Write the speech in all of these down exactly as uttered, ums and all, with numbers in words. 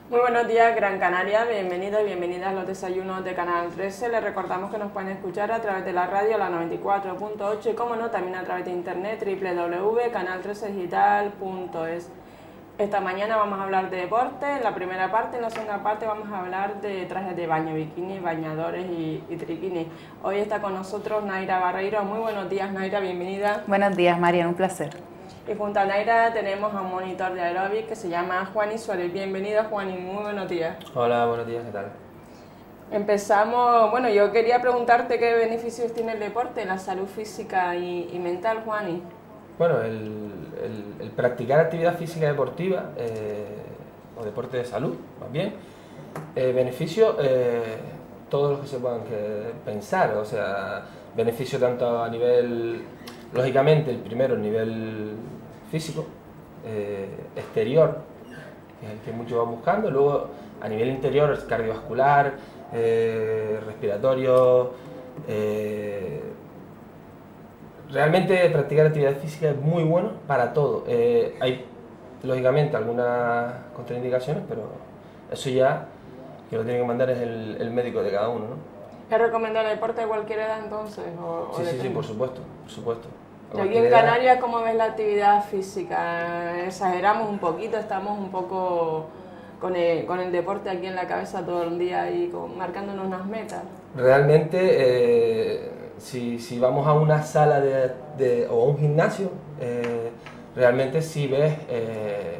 Muy buenos días, Gran Canaria, bienvenidos y bienvenidas a los desayunos de Canal trece. Les recordamos que nos pueden escuchar a través de la radio, la noventa y cuatro punto ocho, y como no, también a través de internet, doble u doble u doble u punto canal trece digital punto es. Esta mañana vamos a hablar de deporte, en la primera parte, en la segunda parte vamos a hablar de trajes de baño, bikini, bañadores y, y triquini. Hoy está con nosotros Naira Barreiro. Muy buenos días, Naira, bienvenida. Buenos días, Marian, un placer. Y junto a Naira tenemos a un monitor de aeróbic que se llama Juani Suárez. Bienvenido, Juani, muy buenos días. Hola, buenos días, ¿qué tal? Empezamos, bueno, yo quería preguntarte qué beneficios tiene el deporte en la salud física y, y mental, Juani. Bueno, el, el, el practicar actividad física deportiva, eh, o deporte de salud, más bien, eh, beneficio eh, todos los que se puedan que pensar, o sea, beneficio tanto a nivel, lógicamente, el primero, el nivel físico, eh, exterior, que es el que muchos van buscando, luego a nivel interior, cardiovascular, eh, respiratorio. eh, Realmente practicar actividad física es muy bueno para todo. Eh, hay, lógicamente, algunas contraindicaciones, pero eso ya que lo tiene que mandar es el, el médico de cada uno, ¿no? ¿Es recomendable el deporte de cualquier edad entonces? O, Sí, o sí, depende? sí, por supuesto, por supuesto. A Y aquí cualquier en edad. Canarias, ¿cómo ves la actividad física? Exageramos un poquito, estamos un poco con el, con el deporte aquí en la cabeza todo el día y con, marcándonos unas metas. Realmente, eh, si, si vamos a una sala de, de- o a un gimnasio, eh, realmente sí ves eh,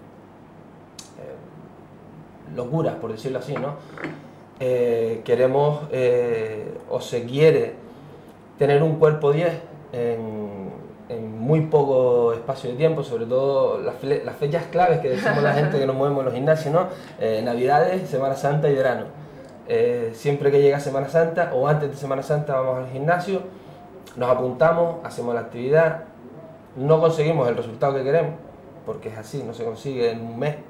eh, locuras, por decirlo así, ¿no? Eh, queremos eh, o se quiere tener un cuerpo diez en, en muy poco espacio de tiempo, sobre todo las, fle- las fechas claves que decimos la gente que nos movemos en los gimnasios, ¿no? Eh, Navidades, Semana Santa y verano. Eh, siempre que llega Semana Santa o antes de Semana Santa vamos al gimnasio, nos apuntamos, hacemos la actividad, no conseguimos el resultado que queremos, porque es así, no se consigue en un mes,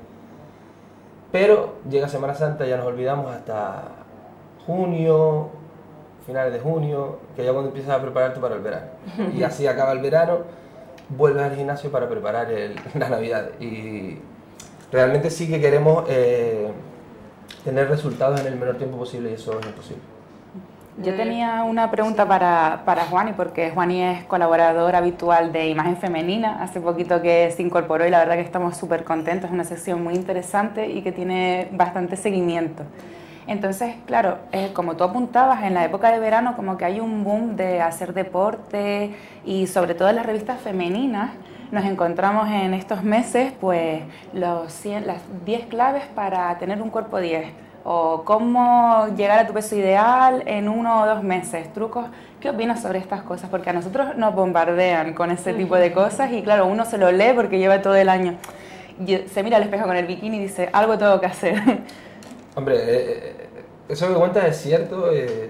pero llega Semana Santa y ya nos olvidamos hasta junio, finales de junio, que ya cuando empiezas a prepararte para el verano. Y así acaba el verano, vuelves al gimnasio para preparar el- la Navidad. Y realmente sí que queremos eh, tener resultados en el menor tiempo posible y eso es imposible. Yo tenía una pregunta para, para Juani, porque Juani es colaborador habitual de Imagen Femenina, hace poquito que se incorporó y la verdad que estamos súper contentos, es una sección muy interesante y que tiene bastante seguimiento. Entonces, claro, eh, como tú apuntabas, en la época de verano como que hay un boom de hacer deporte y sobre todo en las revistas femeninas nos encontramos en estos meses pues los cien, las diez claves para tener un cuerpo diez o cómo llegar a tu peso ideal en uno o dos meses, trucos. ¿Qué opinas sobre estas cosas? Porque a nosotros nos bombardean con ese tipo de cosas y claro, uno se lo lee porque lleva todo el año. Y se mira al espejo con el bikini y dice, algo tengo que hacer. Hombre, eh, eso que cuentas es cierto eh,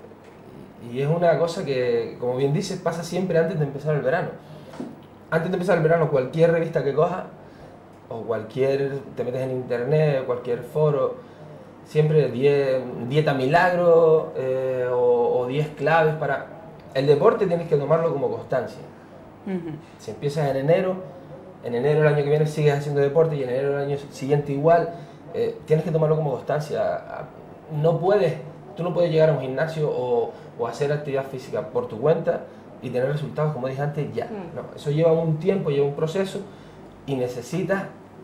y es una cosa que, como bien dices, pasa siempre antes de empezar el verano. Antes de empezar el verano, cualquier revista que cojas o cualquier, te metes en internet, cualquier foro, siempre diez, dieta milagro eh, o, o diez claves para... El deporte tienes que tomarlo como constancia. Ujú. Si empiezas en enero, en enero del año que viene sigues haciendo deporte y en enero del año siguiente igual, eh, tienes que tomarlo como constancia. No puedes, tú no puedes llegar a un gimnasio o, o hacer actividad física por tu cuenta y tener resultados, como dije antes, ya. Mm. No, eso lleva un tiempo, lleva un proceso y necesitas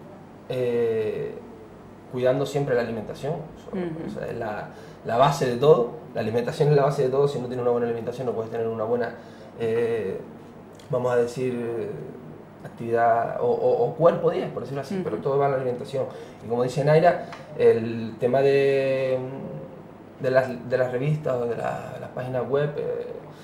eh, cuidando siempre la alimentación. Ujú. O sea, es la, la base de todo. La alimentación es la base de todo. Si no tienes una buena alimentación no puedes tener una buena, eh, vamos a decir, eh, actividad o, o- o cuerpo diez, por decirlo así, Ujú. pero todo va a la alimentación. Y como dice Naira, el tema de, de, las, de las revistas o de, la- las páginas web, eh,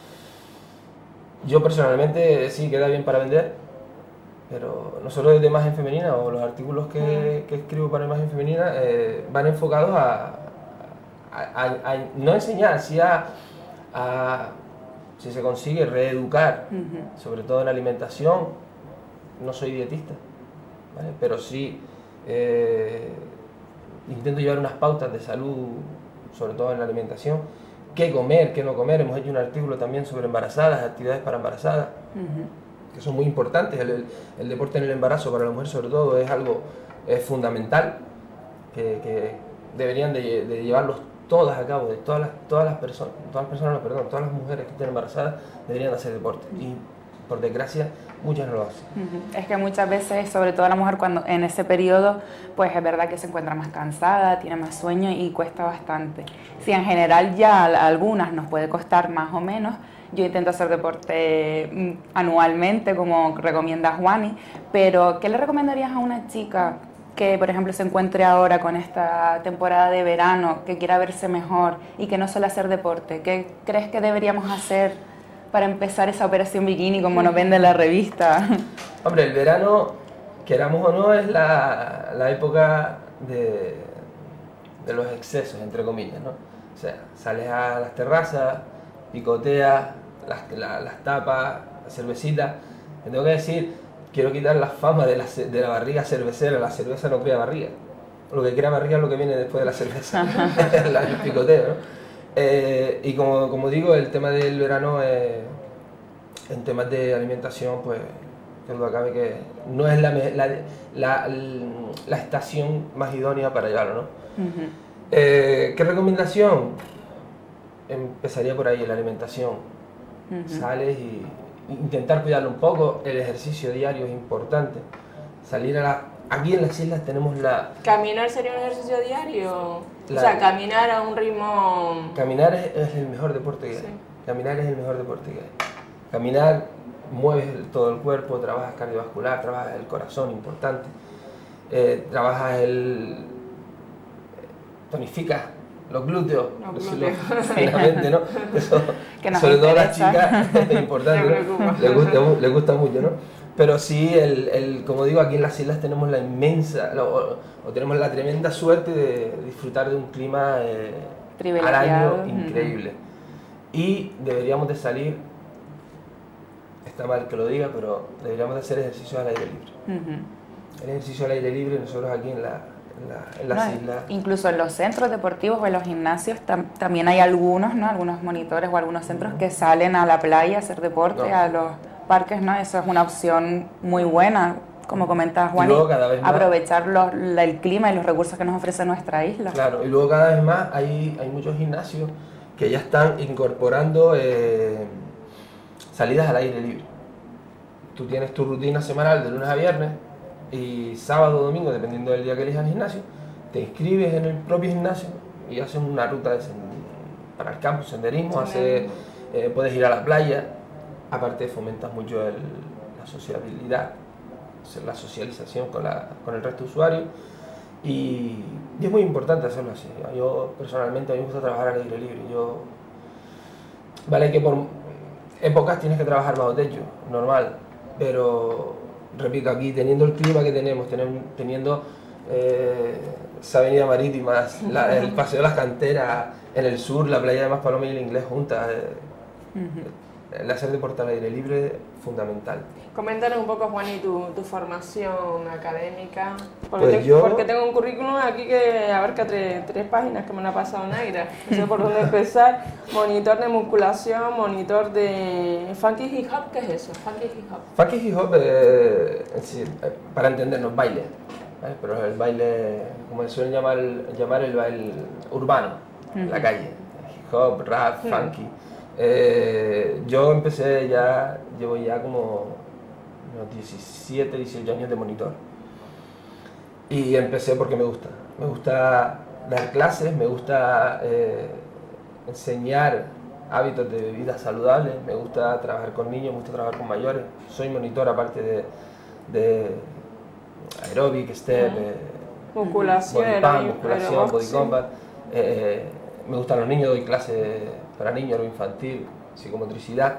yo personalmente sí queda bien para vender, pero no solo de imagen femenina o los artículos que, que escribo para imagen femenina eh, van enfocados a, a, a- a no enseñar, sí a, a, si se consigue, reeducar, Ujú. sobre todo en alimentación. No soy dietista, ¿vale? Pero sí eh, intento llevar unas pautas de salud, sobre todo en la alimentación, qué comer, qué no comer. Hemos hecho un artículo también sobre embarazadas, actividades para embarazadas, Ujú. que son muy importantes. El, el- el deporte en el embarazo para la mujer sobre todo es algo es fundamental. que, que deberían de, de llevarlos todas a cabo, de todas las, todas las personas, todas las personas, no, perdón, todas las mujeres que estén embarazadas deberían hacer deporte. Y por desgracia, muchas no lo hacen. Uh-huh. Es que muchas veces, sobre todo la mujer, cuando en ese periodo, pues es verdad que se encuentra más cansada, tiene más sueño y cuesta bastante. Si en general ya a algunas nos puede costar más o menos, yo intento hacer deporte anualmente, como recomienda Juani, pero ¿qué le recomendarías a una chica que, por ejemplo, se encuentre ahora con esta temporada de verano, que quiera verse mejor y que no suele hacer deporte? ¿Qué crees que deberíamos hacer para empezar esa operación bikini como nos vende la revista? Hombre, el verano, queramos o no, es la, la época de, de los excesos, entre comillas, ¿no? O sea, sales a las terrazas, picoteas, las, la, las tapas, la cervecita. Te tengo que decir, quiero quitar la fama de la, de la barriga cervecera. La cerveza no crea barriga. Lo que crea barriga es lo que viene después de la cerveza, el picoteo, ¿no? Eh, y como, como digo, el tema del verano, eh, en temas de alimentación, pues, que duda cabe que no es la, la, la, la estación más idónea para llevarlo, ¿no? Uh-huh. eh, ¿Qué recomendación? Empezaría por ahí, la alimentación. Uh-huh. Sales y intentar cuidarlo un poco. El ejercicio diario es importante. Salir a la... Aquí en las islas tenemos la... ¿Caminar sería un ejercicio diario? La... O sea, caminar a un ritmo... Caminar es, es el mejor deporte que hay. Sí. Caminar es el mejor deporte que hay. Caminar, mueves todo el cuerpo, trabajas cardiovascular, trabajas el corazón, importante. Eh, trabajas el... tonificas los glúteos, los glúteos. Finalmente, ¿no? Eso, que nos sobre interesa. todo a las chicas es importante, ¿no? Les gusta, les gusta mucho, ¿no? Pero sí, el, el, como digo, aquí en las islas tenemos la inmensa, o, o tenemos la tremenda suerte de disfrutar de un clima eh, al año increíble. Uh-huh. Y deberíamos de salir, está mal que lo diga, pero deberíamos de hacer ejercicios al aire libre. Uh-huh. El ejercicio al aire libre, nosotros aquí en la... En, la, en las no, islas. Incluso en los centros deportivos o en los gimnasios tam, también hay algunos, ¿no? Algunos monitores o algunos centros que salen a la playa a hacer deporte, no. a los parques, ¿no? Eso es una opción muy buena, como comenta Juan, aprovechar los, la, el clima y los recursos que nos ofrece nuestra isla. Claro, y luego cada vez más hay, hay muchos gimnasios que ya están incorporando eh, salidas al aire libre. Tú tienes tu rutina semanal de lunes a viernes, y sábado o domingo, dependiendo del día que elijas el gimnasio, te inscribes en el propio gimnasio y haces una ruta de para el campo, senderismo, haces, eh, puedes ir a la playa, aparte fomentas mucho el, la sociabilidad, la socialización con, la, con el resto de usuarios, y, y es muy importante hacerlo así. Yo personalmente a mí me gusta trabajar al aire libre. Yo, vale que por épocas tienes que trabajar bajo techo, normal, pero repito, aquí teniendo el clima que tenemos, teniendo eh, esa avenida marítima, la, el paseo de las canteras en el sur, la playa de Maspalomas y el Inglés juntas, eh, uh-huh. el hacer deporte al aire libre fundamental. Coméntanos un poco, Juan, y tu, tu formación académica, porque, pues te, yo, porque tengo un currículum aquí que abarca tres, tres páginas que me lo ha pasado Naira, no sé por dónde empezar. Monitor de musculación, monitor de funky hip hop, ¿qué es eso? Funky hip hop. Funky hip hop, eh, es decir, para entendernos, baile, ¿vale? Pero el baile, como le suelen llamar, llamar el baile urbano, uh-huh. la calle, hip hop, rap, uh-huh. funky. Eh, yo empecé ya, llevo ya como unos diecisiete, dieciocho años de monitor, y empecé porque me gusta, me gusta dar clases, me gusta eh, enseñar hábitos de vida saludables, me gusta trabajar con niños, me gusta trabajar con mayores, soy monitor aparte de, de aeróbic, step, uh-huh. eh, musculación, body pump, musculación, body combat, eh, me gustan los niños, doy clases para niños, lo infantil, psicomotricidad,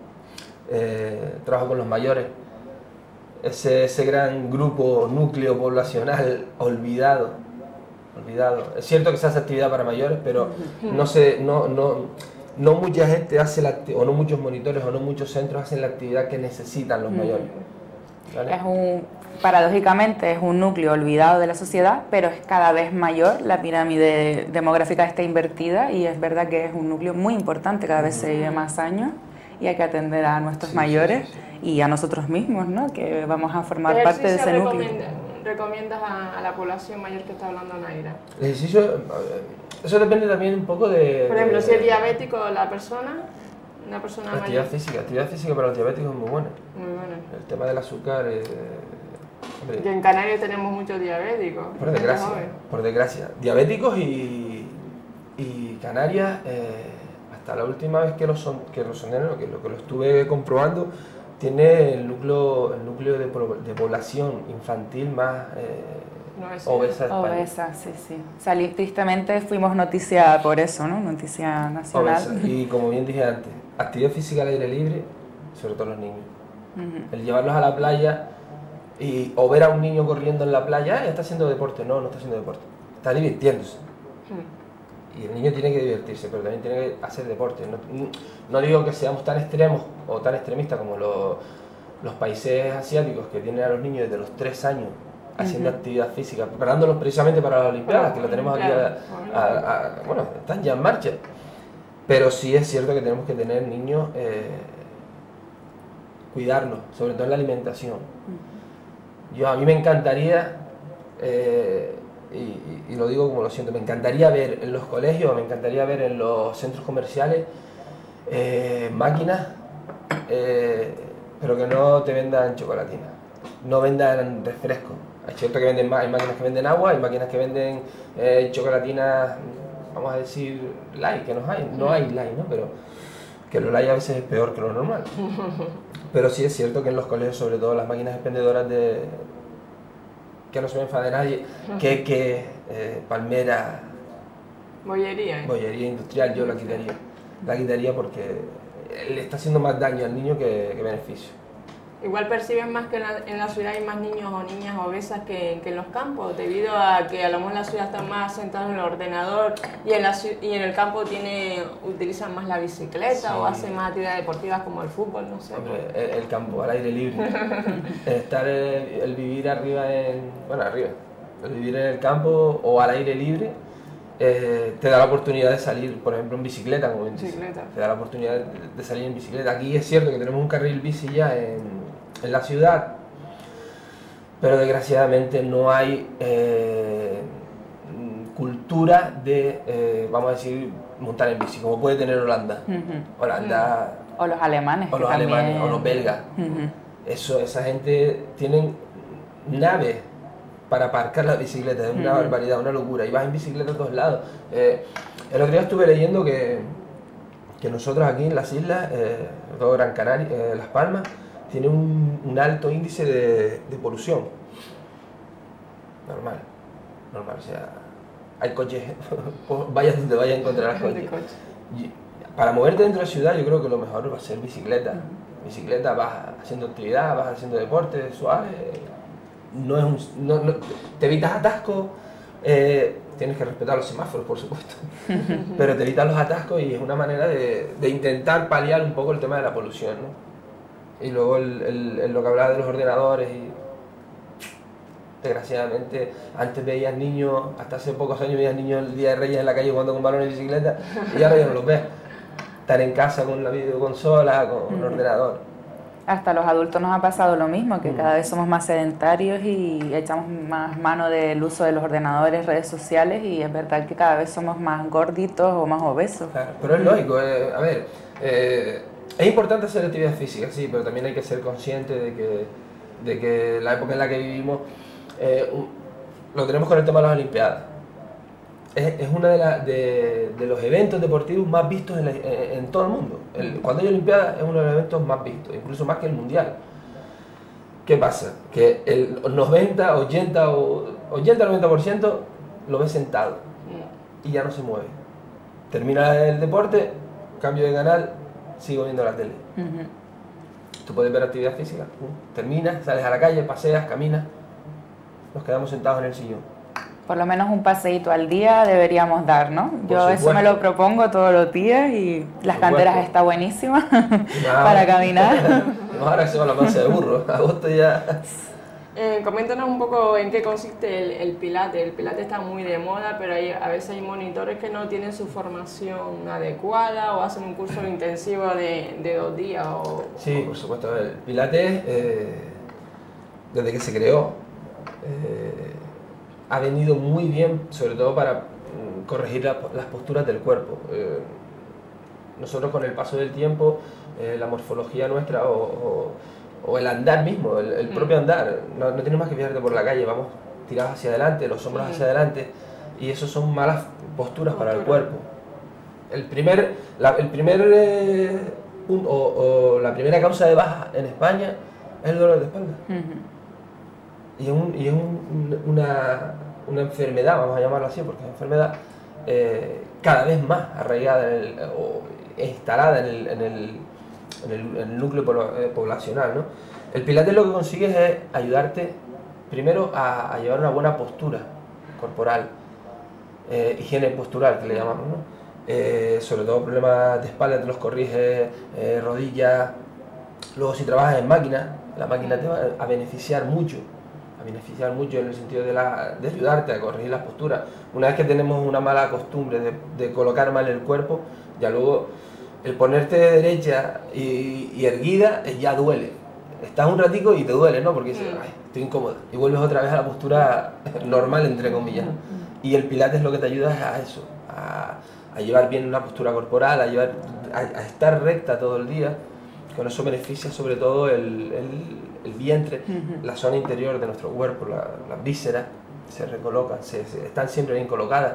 eh, trabajo con los mayores, ese, ese gran grupo, núcleo poblacional olvidado, olvidado. Es cierto que se hace actividad para mayores, pero no, se, no, no, no mucha gente hace la o no muchos monitores o no muchos centros hacen la actividad que necesitan los mayores. ¿Vale? Es un, paradójicamente es un núcleo olvidado de la sociedad, pero es cada vez mayor, la pirámide demográfica está invertida y es verdad que es un núcleo muy importante, cada vez se vive más años y hay que atender a nuestros sí, mayores sí, sí, sí. y a nosotros mismos, ¿no? Que vamos a formar parte de ese núcleo. recomiendas a, a la población mayor que está hablando Naira? El ejercicio, eso depende también un poco de... Por ejemplo, de, si es diabético la persona, una persona actividad mayor. física, actividad física para los diabéticos es muy buena. Muy bueno. El tema del azúcar, eh, hombre, Que en Canarias tenemos muchos diabéticos. por desgracia, por desgracia. Diabéticos y, y Canarias, eh, hasta la última vez que lo son, que lo soné, lo que lo que lo estuve comprobando, tiene el núcleo, el núcleo de, de población infantil más eh, no es obesa de España. Obesa, sí, sí. Salí, tristemente fuimos noticia por eso, ¿no? Noticia nacional. Obesa. Y como bien dije antes, actividad física al aire libre, sobre todo los niños. Uh-huh. El llevarlos a la playa y, o ver a un niño corriendo en la playa, ya está haciendo deporte. No, no está haciendo deporte, está divirtiéndose. Uh-huh. Y el niño tiene que divertirse, pero también tiene que hacer deporte. No, no digo que seamos tan extremos o tan extremistas como los, los países asiáticos que tienen a los niños desde los tres años haciendo uh-huh. actividad física, preparándolos precisamente para las Olimpiadas, que lo tenemos aquí, a, a, a, bueno, están ya en marcha. Pero sí es cierto que tenemos que tener niños, eh, cuidarlos, sobre todo en la alimentación. Yo, a mí me encantaría... Eh, Y, y, y lo digo como lo siento, me encantaría ver en los colegios, me encantaría ver en los centros comerciales eh, máquinas, eh, pero que no te vendan chocolatina, no vendan refrescos. Es cierto que venden, hay máquinas que venden agua, hay máquinas que venden eh, chocolatinas, vamos a decir, light, que no hay, no hay light, ¿no? Pero que lo light a veces es peor que lo normal. Pero sí es cierto que en los colegios, sobre todo las máquinas expendedoras de... que no se me enfade nadie, que, que eh, palmera, bollería, ¿eh? bollería industrial, yo la quitaría, la quitaría porque le está haciendo más daño al niño que, que beneficio. Igual perciben más que en la, en la ciudad hay más niños o niñas obesas que, que en los campos, debido a que a lo mejor en la ciudad están más sentados en el ordenador y en, la, y en el campo tiene, utilizan más la bicicleta, sí, o hacen más actividades deportivas como el fútbol, no sé. Hombre, el, el campo, al aire libre, estar el, el vivir arriba en, bueno arriba, el vivir en el campo o al aire libre, eh, te da la oportunidad de salir, por ejemplo, en bicicleta, como bien dices, te da la oportunidad de, de salir en bicicleta. Aquí es cierto que tenemos un carril bici ya en en la ciudad, pero desgraciadamente no hay eh, cultura de, eh, vamos a decir, montar en bici, como puede tener Holanda. Uh-huh. Holanda uh-huh. O los alemanes. O los también... alemanes, o los belgas. Uh-huh. Eso, esa gente tienen naves para aparcar las bicicletas, es una uh-huh. barbaridad, una locura, y vas en bicicleta a todos lados. Eh, el otro día estuve leyendo que, que nosotros aquí en las islas, eh, todo Gran Canaria, eh, Las Palmas, tiene un, un alto índice de, de polución. Normal, normal, o sea, hay coches, vayas donde vayas a encontrar coches. Y para moverte dentro de la ciudad yo creo que lo mejor va a ser bicicleta. Bicicleta, vas haciendo actividad, vas haciendo deporte suave, no es un, no, no, te evitas atascos, eh, tienes que respetar los semáforos por supuesto, pero te evitas los atascos y es una manera de, de intentar paliar un poco el tema de la polución, ¿no? Y luego el, el, el, lo que hablaba de los ordenadores, y desgraciadamente antes veías niños, hasta hace pocos años veías niños el Día de Reyes en la calle jugando con balones de bicicleta y ahora ya no los ves. Estar en casa con la videoconsola, con un ordenador. Hasta los adultos nos ha pasado lo mismo, que mm. cada vez somos más sedentarios y echamos más mano del uso de los ordenadores, redes sociales, y es verdad que cada vez somos más gorditos o más obesos. Claro, pero es lógico, eh, a ver, eh, es importante hacer actividad física, sí, pero también hay que ser consciente de que, de que la época en la que vivimos, eh, lo tenemos con el tema de las Olimpiadas. Es, es uno de, la, de, de los eventos deportivos más vistos en, la, en, en todo el mundo. El, cuando hay Olimpiadas es uno de los eventos más vistos, incluso más que el Mundial. ¿Qué pasa? Que el noventa, ochenta o ochenta noventa por ciento lo ves sentado y ya no se mueve. Termina el deporte, cambio de canal, sigo viendo la tele. Uh-huh. Tú puedes ver actividad física, uh, terminas, sales a la calle, paseas, caminas, nos quedamos sentados en el sillón. Por lo menos un paseíto al día deberíamos dar, ¿no? Por Yo supuesto. Eso me lo propongo todos los días y las canteras está buenísima no. para caminar. No, ahora se va la panza de burro, agosto ya... Eh, coméntanos un poco en qué consiste el, el Pilates. El Pilates está muy de moda, pero hay, a veces hay monitores que no tienen su formación adecuada o hacen un curso intensivo de, de dos días. O, sí, por supuesto. El Pilates, eh, desde que se creó, eh, ha venido muy bien, sobre todo para mm, corregir la, las posturas del cuerpo. Eh, nosotros con el paso del tiempo, eh, la morfología nuestra o, o, o el andar mismo, el, el propio andar, no, no tienes más que fijarte por la calle, vamos tirados hacia adelante, los hombros hacia adelante, y eso son malas posturas para el cuerpo. El primer, la, el primer eh, punto, o, o la primera causa de baja en España es el dolor de espalda. Uh-huh. Y es, un, y es un, una, una enfermedad, vamos a llamarlo así, porque es una enfermedad eh, cada vez más arraigada en el, o instalada en el, en el, en el, en el núcleo poblacional, ¿no? El Pilates lo que consigues es ayudarte primero a, a llevar una buena postura corporal, eh, higiene postural que le llamamos, ¿no? Eh, sobre todo problemas de espalda te los corriges, eh, rodillas. Luego si trabajas en máquina, la máquina te va a beneficiar mucho, a beneficiar mucho en el sentido de, la, de ayudarte a corregir las posturas. Una vez que tenemos una mala costumbre de, de colocar mal el cuerpo, ya luego el ponerte de derecha y, y erguida ya duele. Estás un ratico y te duele, ¿no? Porque dices, ay, estoy incómoda. Y vuelves otra vez a la postura normal, entre comillas, ¿no? Y el Pilates lo que te ayuda es a eso, a, a llevar bien una postura corporal, a, llevar, a, a estar recta todo el día. Con eso beneficia sobre todo el, el, el vientre, uh-huh. la zona interior de nuestro cuerpo, la, las vísceras se recolocan, se, se, están siempre bien colocadas.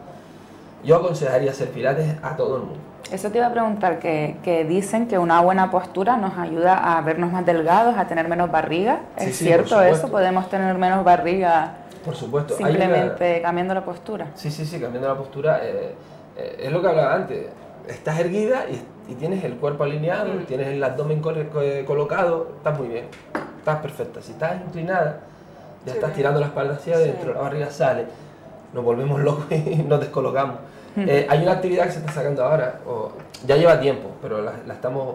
Yo aconsejaría hacer Pilates a todo el mundo. Eso te iba a preguntar, que, que dicen que una buena postura nos ayuda a vernos más delgados, a tener menos barriga. ¿Es sí, sí, cierto eso? ¿Podemos tener menos barriga por supuesto. simplemente una... cambiando la postura? Sí, sí, sí, cambiando la postura. Eh, eh, es lo que hablaba antes. Estás erguida y, y tienes el cuerpo alineado, mm. tienes el abdomen co colocado, estás muy bien, estás perfecta. Si estás inclinada, ya sí, estás tirando la espalda hacia adentro, sí. la barriga sale, nos volvemos locos y nos descolocamos. Eh, hay una actividad que se está sacando ahora, o ya lleva tiempo, pero la, la estamos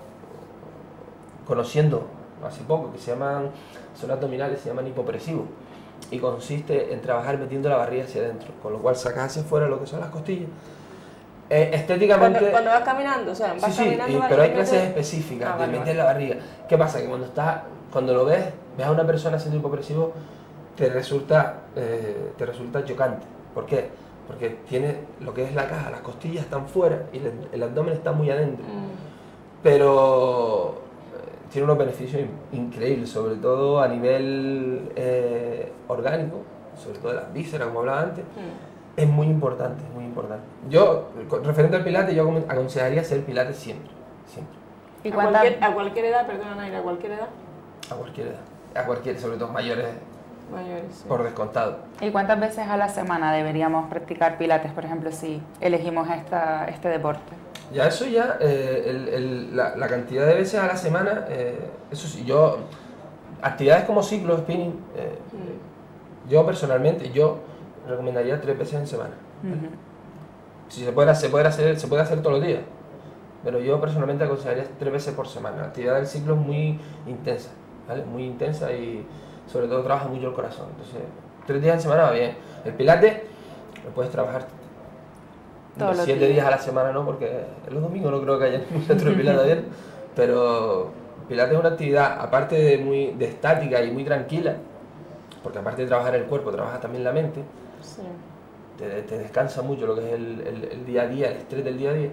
conociendo hace poco, que se llaman, son abdominales, se llaman hipopresivos, y consiste en trabajar metiendo la barriga hacia adentro, con lo cual sacas hacia afuera lo que son las costillas. Eh, estéticamente... Cuando, cuando vas caminando, o sea, vas sí, caminando... Sí, y, pero hay clases específicas ah, de vale, meter vale. la barriga. ¿Qué pasa? Que cuando estás, cuando lo ves, ves a una persona haciendo hipopresivo, te resulta, eh, te resulta chocante. ¿Por qué? Porque tiene lo que es la caja, las costillas están fuera y el, el abdomen está muy adentro. Mm. Pero eh, tiene unos beneficios increíbles, sobre todo a nivel eh, orgánico, sobre todo de las vísceras, como hablaba antes. Mm. Es muy importante, muy importante. Yo, referente al Pilates, yo aconsejaría hacer Pilates siempre, siempre. ¿Y a, cualquier, ¿A cualquier edad, perdona Naira, a cualquier edad? A cualquier edad, a cualquier, sobre todo mayores. Mayores, sí. Por descontado. ¿Y cuántas veces a la semana deberíamos practicar Pilates, por ejemplo, si elegimos esta, este deporte? Ya eso ya, eh, el, el, la, la cantidad de veces a la semana, eh, eso sí, yo, actividades como ciclo, spinning, eh, mm. yo personalmente, yo recomendaría tres veces en semana. Uh-huh. Si se puede, se, puede hacer, se puede hacer todos los días, pero yo personalmente aconsejaría tres veces por semana. La actividad del ciclo es muy intensa, ¿vale? Muy intensa y sobre todo trabaja mucho el corazón. Entonces, tres días en semana va bien. El Pilates lo puedes trabajar todos siete días. días a la semana, no, porque los domingos no creo que haya ningún centro de Pilates abierto, pero Pilates es una actividad, aparte de muy de estática y muy tranquila, porque aparte de trabajar el cuerpo, trabaja también la mente. Sí. Te, te descansa mucho lo que es el, el, el día a día, el estrés del día a día.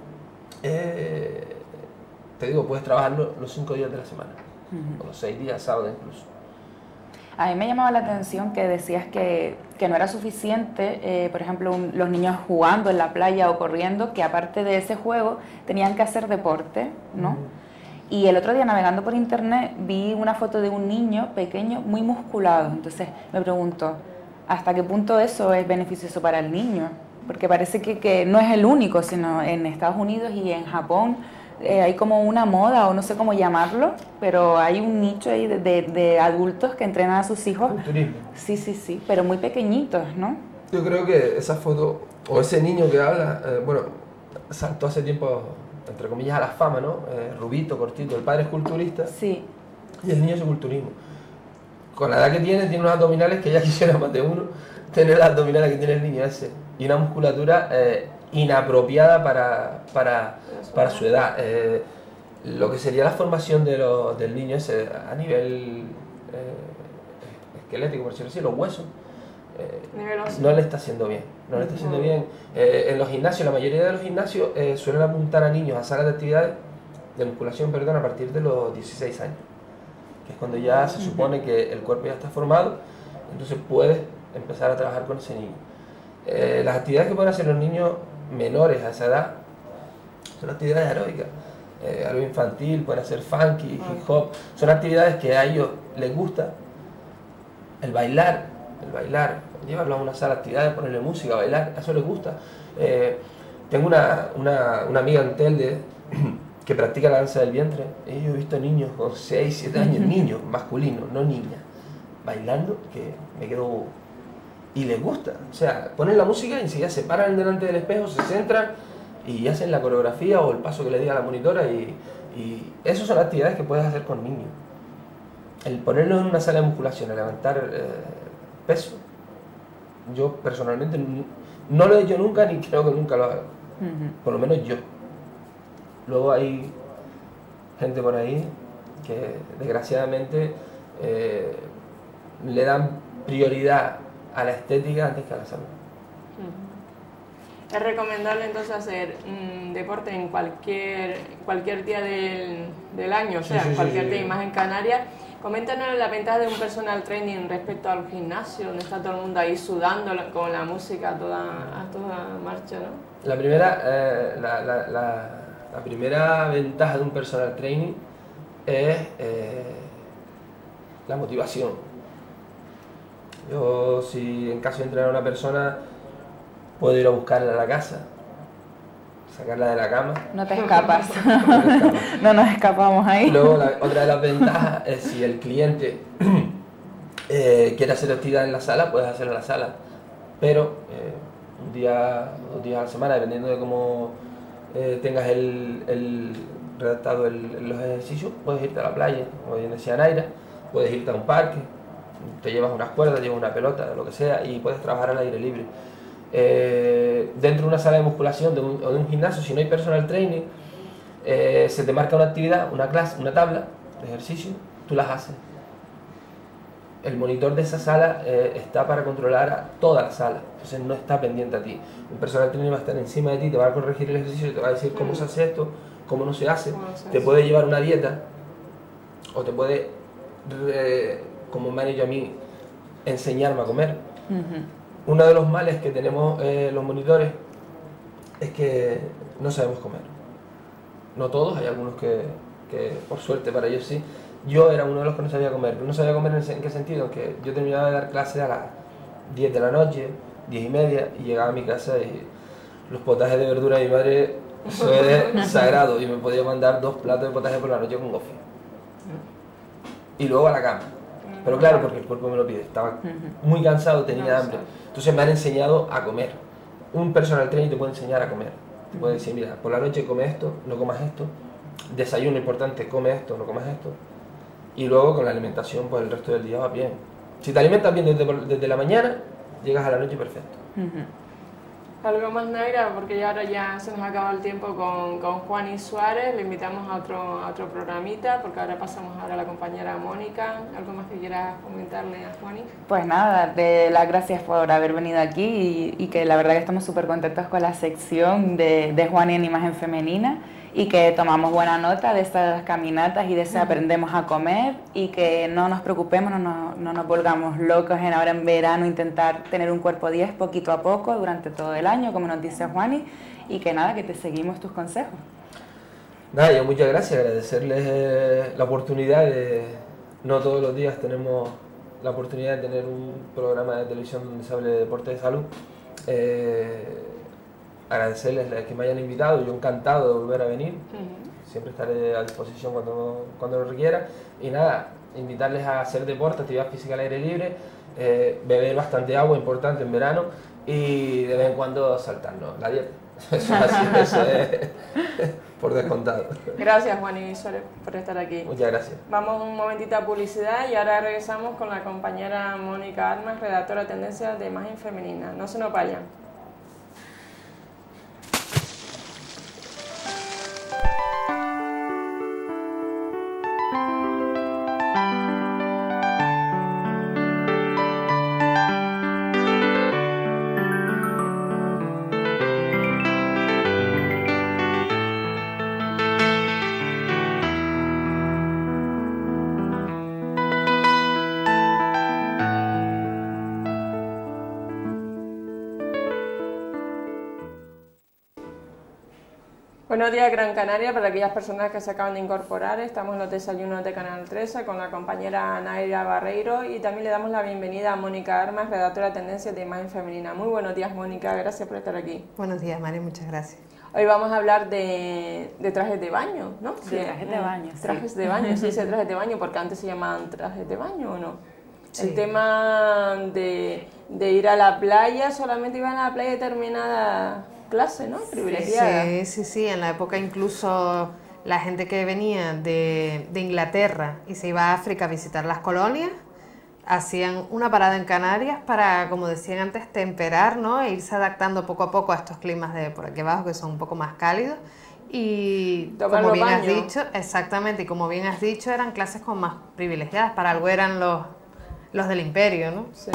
Eh, te digo, puedes trabajarlo los cinco días de la semana, uh-huh. o los seis días, sábado incluso. A mí me llamaba la atención que decías que, que no era suficiente, eh, por ejemplo, un, los niños jugando en la playa o corriendo, que aparte de ese juego tenían que hacer deporte, ¿no? Uh-huh. Y el otro día navegando por internet vi una foto de un niño pequeño muy musculado, entonces me pregunto, ¿hasta qué punto eso es beneficioso para el niño? Porque parece que, que no es el único, sino en Estados Unidos y en Japón eh, hay como una moda, o no sé cómo llamarlo, pero hay un nicho ahí de, de, de adultos que entrenan a sus hijos. Culturismo. Sí, sí, sí, pero muy pequeñitos, ¿no? Yo creo que esa foto, o ese niño que habla, eh, bueno, saltó hace tiempo, entre comillas, a la fama, ¿no? Eh, rubito, cortito, el padre es culturista. Sí. Y el niño es culturismo. Con la edad que tiene, tiene unos abdominales que ya quisiera más de uno tener los abdominales que tiene el niño ese. Y una musculatura eh, inapropiada para, para, para su edad. Eh, lo que sería la formación de lo, del niño ese a nivel eh, esquelético, por decirlo así, los huesos, eh, no le está haciendo bien. No le está haciendo bien. Eh, en los gimnasios, la mayoría de los gimnasios eh, suelen apuntar a niños a salas de actividades de musculación, perdón, a partir de los dieciséis años, que es cuando ya se supone que el cuerpo ya está formado, entonces puedes empezar a trabajar con ese niño. Eh, las actividades que pueden hacer los niños menores a esa edad son actividades aeróbicas, eh, algo infantil, pueden hacer funky, hip hop, son actividades que a ellos les gusta. El bailar, el bailar, llevarlo a una sala de actividades, ponerle música, bailar, a eso les gusta. Eh, tengo una, una, una amiga en Telde que practica la danza del vientre, y yo he visto niños con seis, siete años, niños masculinos, no niñas, bailando, que me quedo bobo. Y les gusta, o sea, ponen la música y enseguida se paran delante del espejo, se centran y hacen la coreografía o el paso que le diga la monitora, y, y esas son actividades que puedes hacer con niños. El ponerlos en una sala de musculación, a levantar eh, peso, yo personalmente no lo he hecho nunca ni creo que nunca lo haga, uh-huh. Por lo menos yo. Luego hay gente por ahí que desgraciadamente eh, le dan prioridad a la estética antes que a la salud. Es recomendable entonces hacer un deporte en cualquier, cualquier día del, del año, o sea, sí, sí, cualquier sí, día sí. y más en Canarias. Coméntanos la ventaja de un personal training respecto al gimnasio, donde está todo el mundo ahí sudando con la música a toda, a toda marcha, ¿no? La primera, eh, la, la, la, la primera ventaja de un personal training es eh, la motivación. Yo, si en caso de entrenar a una persona, puedo ir a buscarla a la casa, sacarla de la cama. No te escapas. No, te escapas. No nos escapamos ahí. Luego, la, otra de las ventajas es si el cliente eh, quiere hacer actividad en la sala, puedes hacerlo en la sala. Pero eh, un día, dos días a la semana, dependiendo de cómo eh, tengas el, el redactado el, los ejercicios, puedes irte a la playa, como bien decía Naira, puedes irte a un parque, te llevas unas cuerdas, llevas una pelota, lo que sea, y puedes trabajar al aire libre. Eh, dentro de una sala de musculación de un, o de un gimnasio, si no hay personal training, eh, se te marca una actividad, una clase, una tabla de ejercicio, tú las haces. El monitor de esa sala eh, está para controlar a toda la sala, entonces no está pendiente a ti. Un personal trainer va a estar encima de ti, te va a corregir el ejercicio y te va a decir cómo se hace esto, cómo no se hace. Te puede llevar una dieta o te puede, eh, como me han hecho a mí, enseñarme a comer. Uh-huh. Uno de los males que tenemos eh, los monitores es que no sabemos comer. No todos, hay algunos que, que por suerte para ellos sí. Yo era uno de los que no sabía comer. No sabía comer en, en qué sentido, que yo terminaba de dar clases a las diez de la noche, diez y media, y llegaba a mi casa y los potajes de verdura de mi madre, eso era sagrado, y me podía mandar dos platos de potaje por la noche con gofio. Y luego a la cama. Pero claro, porque el cuerpo me lo pide, estaba muy cansado, tenía hambre. Entonces me han enseñado a comer. Un personal trainer te puede enseñar a comer. Te puede decir, mira, por la noche come esto, no comas esto. Desayuno importante, come esto, no comas esto. Y luego con la alimentación, pues el resto del día va bien. Si te alimentas bien desde, desde la mañana, llegas a la noche perfecto. Uh-huh. ¿Algo más, Naira? Porque ya ahora ya se nos acaba el tiempo con, con Juani Suárez. Le invitamos a otro, a otro programita, porque ahora pasamos ahora a la compañera Mónica. ¿Algo más que quieras comentarle a Juani? Pues nada, darte las gracias por haber venido aquí y, y que la verdad que estamos súper contentos con la sección de, de Juani en imagen femenina, y que tomamos buena nota de estas caminatas y de ese aprendemos a comer, y que no nos preocupemos, no nos, no nos volvamos locos en ahora en verano intentar tener un cuerpo diez poquito a poco durante todo el año, como nos dice Juani, y que nada, que te seguimos tus consejos. Nada, yo muchas gracias, agradecerles eh, la oportunidad de, no todos los días tenemos la oportunidad de tener un programa de televisión donde se hable de deporte de salud. Eh, agradecerles que me hayan invitado, yo encantado de volver a venir, uh-huh. Siempre estaré a disposición cuando, cuando lo requiera, y nada, invitarles a hacer deporte, actividad física al aire libre, eh, beber bastante agua, importante en verano, y de vez en cuando saltarnos la dieta. Eso es así, eso es por descontado. Gracias, Juani Suárez, por estar aquí. Muchas gracias. Vamos un momentito a publicidad y ahora regresamos con la compañera Mónica Armas, redactora de Tendencias de Imagen Femenina. No se nos vayan. Buenos días, Gran Canaria. Para aquellas personas que se acaban de incorporar, estamos en los desayunos de Canal trece con la compañera Naira Barreiro y también le damos la bienvenida a Mónica Armas, redactora de Tendencias de Imagen Femenina. Muy buenos días, Mónica. Gracias por estar aquí. Buenos días, Mari. Muchas gracias. Hoy vamos a hablar de, de trajes de baño, ¿no? Sí, de, trajes de baño. Trajes sí. de baño, sí, dice trajes de baño, porque antes se llamaban trajes de baño, ¿o no? Sí. El tema de, de ir a la playa, solamente iban a la playa determinada clase, ¿no? Privilegiada. Sí, sí, sí. En la época incluso la gente que venía de, de Inglaterra y se iba a África a visitar las colonias, hacían una parada en Canarias para, como decían antes, temperar, ¿no? E irse adaptando poco a poco a estos climas de por aquí abajo que son un poco más cálidos. Y Tomar como los bien has baños. dicho, exactamente, y como bien has dicho, eran clases con más privilegiadas, para algo eran los, los del imperio, ¿no? Sí.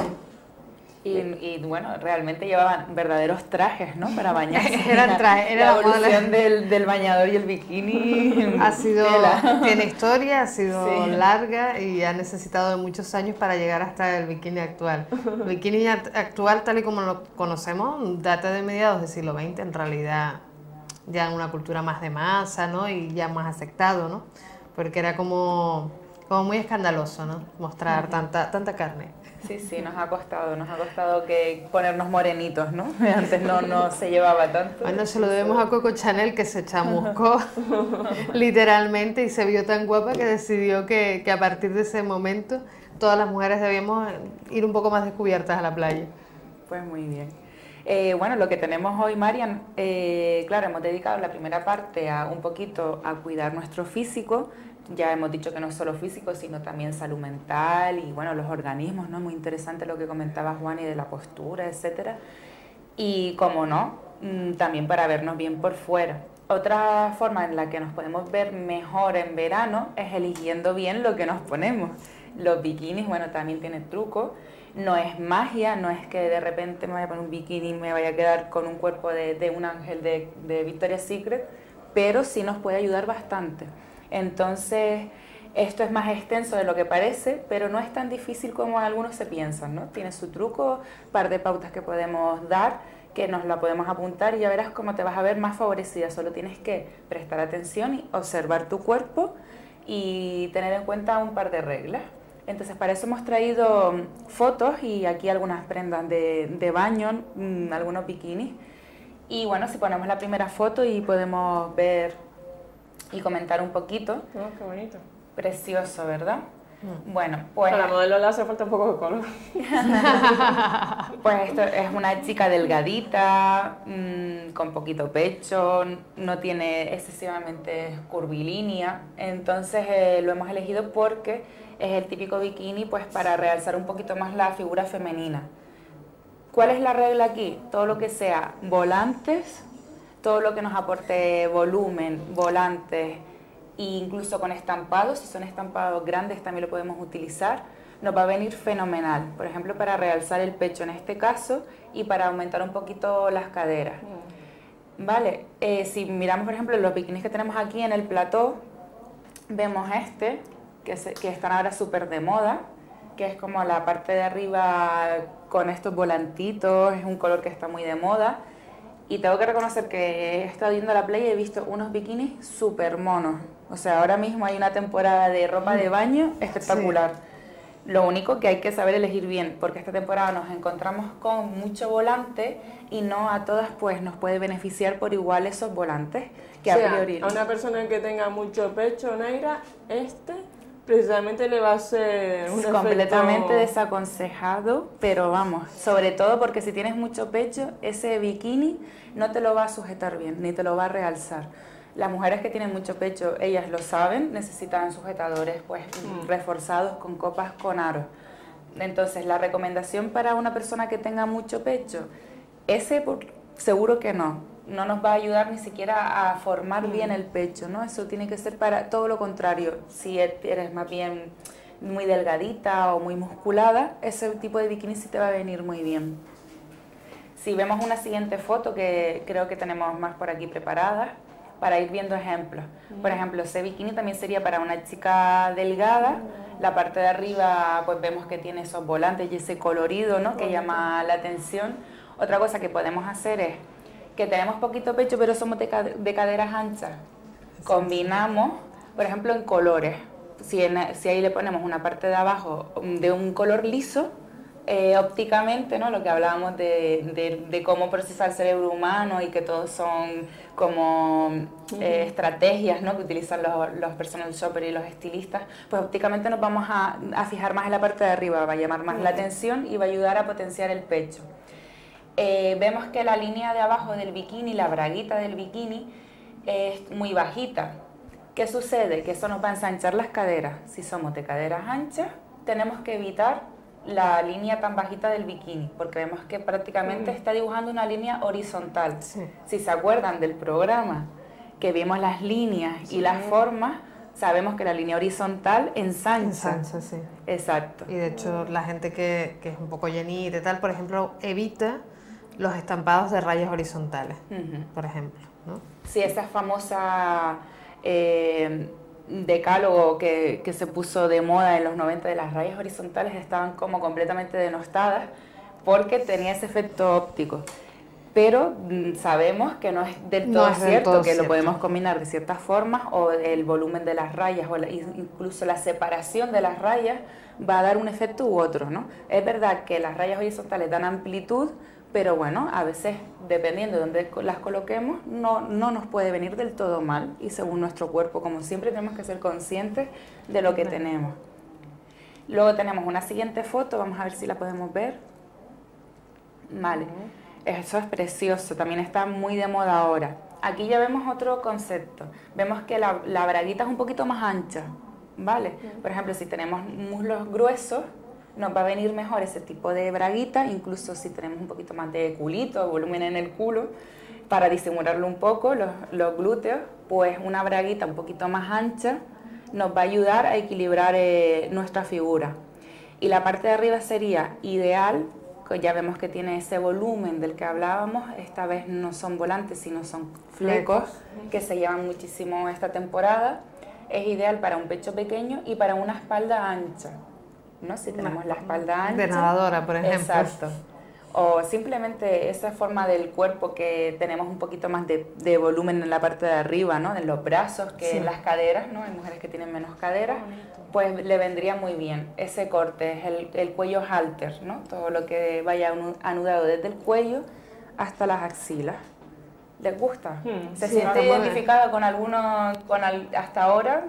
Y, y bueno, realmente llevaban verdaderos trajes, ¿no? Para bañarse. Eran trajes, era la la moda. evolución del, del bañador y el bikini. Ha sido, tela. tiene historia, ha sido Sí. larga y ha necesitado de muchos años para llegar hasta el bikini actual. El bikini act- actual, tal y como lo conocemos, data de mediados del siglo veinte, en realidad ya en una cultura más de masa, ¿no? Y ya más aceptado, ¿no? Porque era como, como muy escandaloso, ¿no? Mostrar tanta, tanta carne. Sí, sí, nos ha costado, nos ha costado que ponernos morenitos, ¿no? Antes no, no se llevaba tanto. Bueno, se lo debemos a Coco Chanel, que se chamuscó literalmente y se vio tan guapa que decidió que, que a partir de ese momento todas las mujeres debíamos ir un poco más descubiertas a la playa. Pues muy bien. Eh, bueno, lo que tenemos hoy, Marian, eh, claro, hemos dedicado la primera parte a un poquito a cuidar nuestro físico. Ya hemos dicho que no es solo físico, sino también salud mental y bueno, los organismos, ¿no? Muy interesante lo que comentaba Juan y de la postura, etcétera. Y como no, mm, también para vernos bien por fuera. Otra forma en la que nos podemos ver mejor en verano es eligiendo bien lo que nos ponemos. Los bikinis, bueno, también tienen truco. No es magia, no es que de repente me vaya a poner un bikini y me vaya a quedar con un cuerpo de, de un ángel de, de Victoria's Secret, pero sí nos puede ayudar bastante. Entonces, esto es más extenso de lo que parece, pero no es tan difícil como algunos se piensan, ¿no? Tiene su truco, un par de pautas que podemos dar, que nos la podemos apuntar y ya verás cómo te vas a ver más favorecida. Solo tienes que prestar atención y observar tu cuerpo y tener en cuenta un par de reglas. Entonces, para eso hemos traído fotos y aquí algunas prendas de, de baño, mmm, algunos bikinis. Y bueno, si ponemos la primera foto y podemos ver y comentar un poquito. Oh, qué bonito. Precioso, ¿verdad? Mm. Bueno, pues... A la modelo le hace falta un poco de color. Pues esto es una chica delgadita, mmm, con poquito pecho, no tiene excesivamente curvilínea, entonces eh, lo hemos elegido porque es el típico bikini pues para realzar un poquito más la figura femenina. ¿Cuál es la regla aquí? Todo lo que sea volantes, todo lo que nos aporte volumen, volantes e incluso con estampados, si son estampados grandes también lo podemos utilizar, nos va a venir fenomenal. Por ejemplo, para realzar el pecho en este caso y para aumentar un poquito las caderas. Vale, eh, si miramos por ejemplo los bikinis que tenemos aquí en el plató, vemos este, que, se, que están ahora súper de moda, que es como la parte de arriba con estos volantitos, es un color que está muy de moda. Y tengo que reconocer que he estado yendo a la playa y he visto unos bikinis súper monos. O sea, ahora mismo hay una temporada de ropa de baño espectacular. Sí. Lo único que hay que saber elegir bien, porque esta temporada nos encontramos con mucho volante y no a todas pues nos puede beneficiar por igual esos volantes que o sea, a priori. A una persona que tenga mucho pecho, Naira, este precisamente le va a hacer un completamente efecto... desaconsejado, pero vamos, sobre todo porque si tienes mucho pecho, ese bikini no te lo va a sujetar bien, ni te lo va a realzar. Las mujeres que tienen mucho pecho, ellas lo saben, necesitan sujetadores pues mm. reforzados con copas con aros. Entonces, la recomendación para una persona que tenga mucho pecho, ese por, seguro que no. No nos va a ayudar ni siquiera a formar mm. bien el pecho, ¿no? Eso tiene que ser para todo lo contrario. Si eres más bien muy delgadita o muy musculada, ese tipo de bikini sí te va a venir muy bien. Si vemos una siguiente foto, que creo que tenemos más por aquí preparadas, para ir viendo ejemplos. Mm. Por ejemplo, ese bikini también sería para una chica delgada. Mm. La parte de arriba, pues vemos que tiene esos volantes y ese colorido, ¿no? Que llama la atención. Otra cosa que podemos hacer es que tenemos poquito pecho pero somos de, de caderas anchas, combinamos, por ejemplo, en colores. Si, en, si ahí le ponemos una parte de abajo de un color liso, eh, ópticamente, ¿no? Lo que hablábamos de, de, de cómo procesa el cerebro humano y que todos son como eh, estrategias, ¿no? Que utilizan los, los personal shoppers y los estilistas, pues ópticamente nos vamos a, a fijar más en la parte de arriba, va a llamar más la atención y va a ayudar a potenciar el pecho. Eh, vemos que la línea de abajo del bikini, la braguita del bikini, es muy bajita. ¿Qué sucede? Que eso nos va a ensanchar las caderas. Si somos de caderas anchas, tenemos que evitar la línea tan bajita del bikini, porque vemos que prácticamente mm. está dibujando una línea horizontal. Sí. Si se acuerdan del programa, que vimos las líneas sí. y las formas, sabemos que la línea horizontal ensancha. Ensancha, sí. Exacto. Y de hecho, la gente que, que es un poco llenita y tal, por ejemplo, evita los estampados de rayas horizontales, uh-huh. por ejemplo, ¿no? Sí, esa famosa eh, decálogo que, que se puso de moda en los noventa de las rayas horizontales estaban como completamente denostadas porque tenía ese efecto óptico. Pero mm, sabemos que no es del todo no es cierto, del todo que cierto. Lo podemos combinar de ciertas formas, o el volumen de las rayas, o la, incluso la separación de las rayas va a dar un efecto u otro, ¿no? Es verdad que las rayas horizontales dan amplitud, pero bueno, a veces, dependiendo de dónde las coloquemos, no, no nos puede venir del todo mal, y según nuestro cuerpo, como siempre, tenemos que ser conscientes de lo que sí. tenemos. Luego tenemos una siguiente foto, vamos a ver si la podemos ver. Vale, uh-huh. Eso es precioso, también está muy de moda ahora. Aquí ya vemos otro concepto, vemos que la, la braguita es un poquito más ancha, ¿vale? Uh-huh. Por ejemplo, si tenemos muslos gruesos, nos va a venir mejor ese tipo de braguita, incluso si tenemos un poquito más de culito, volumen en el culo, para disimularlo un poco, los, los glúteos, pues una braguita un poquito más ancha nos va a ayudar a equilibrar eh, nuestra figura. Y la parte de arriba sería ideal, ya vemos que tiene ese volumen del que hablábamos, esta vez no son volantes, sino son flecos, que se llevan muchísimo esta temporada. Es ideal para un pecho pequeño y para una espalda ancha, ¿no? Si tenemos la espalda ancha. De nadadora, por ejemplo. Exacto. O simplemente esa forma del cuerpo que tenemos un poquito más de, de volumen en la parte de arriba, ¿no? En los brazos, que sí. en las caderas, ¿no? Hay mujeres que tienen menos caderas, pues le vendría muy bien. Ese corte es el, el cuello halter, ¿no? Todo lo que vaya anudado desde el cuello hasta las axilas. ¿Les gusta? Hmm, ¿Se sí, siente identificada con alguno, con al, hasta ahora?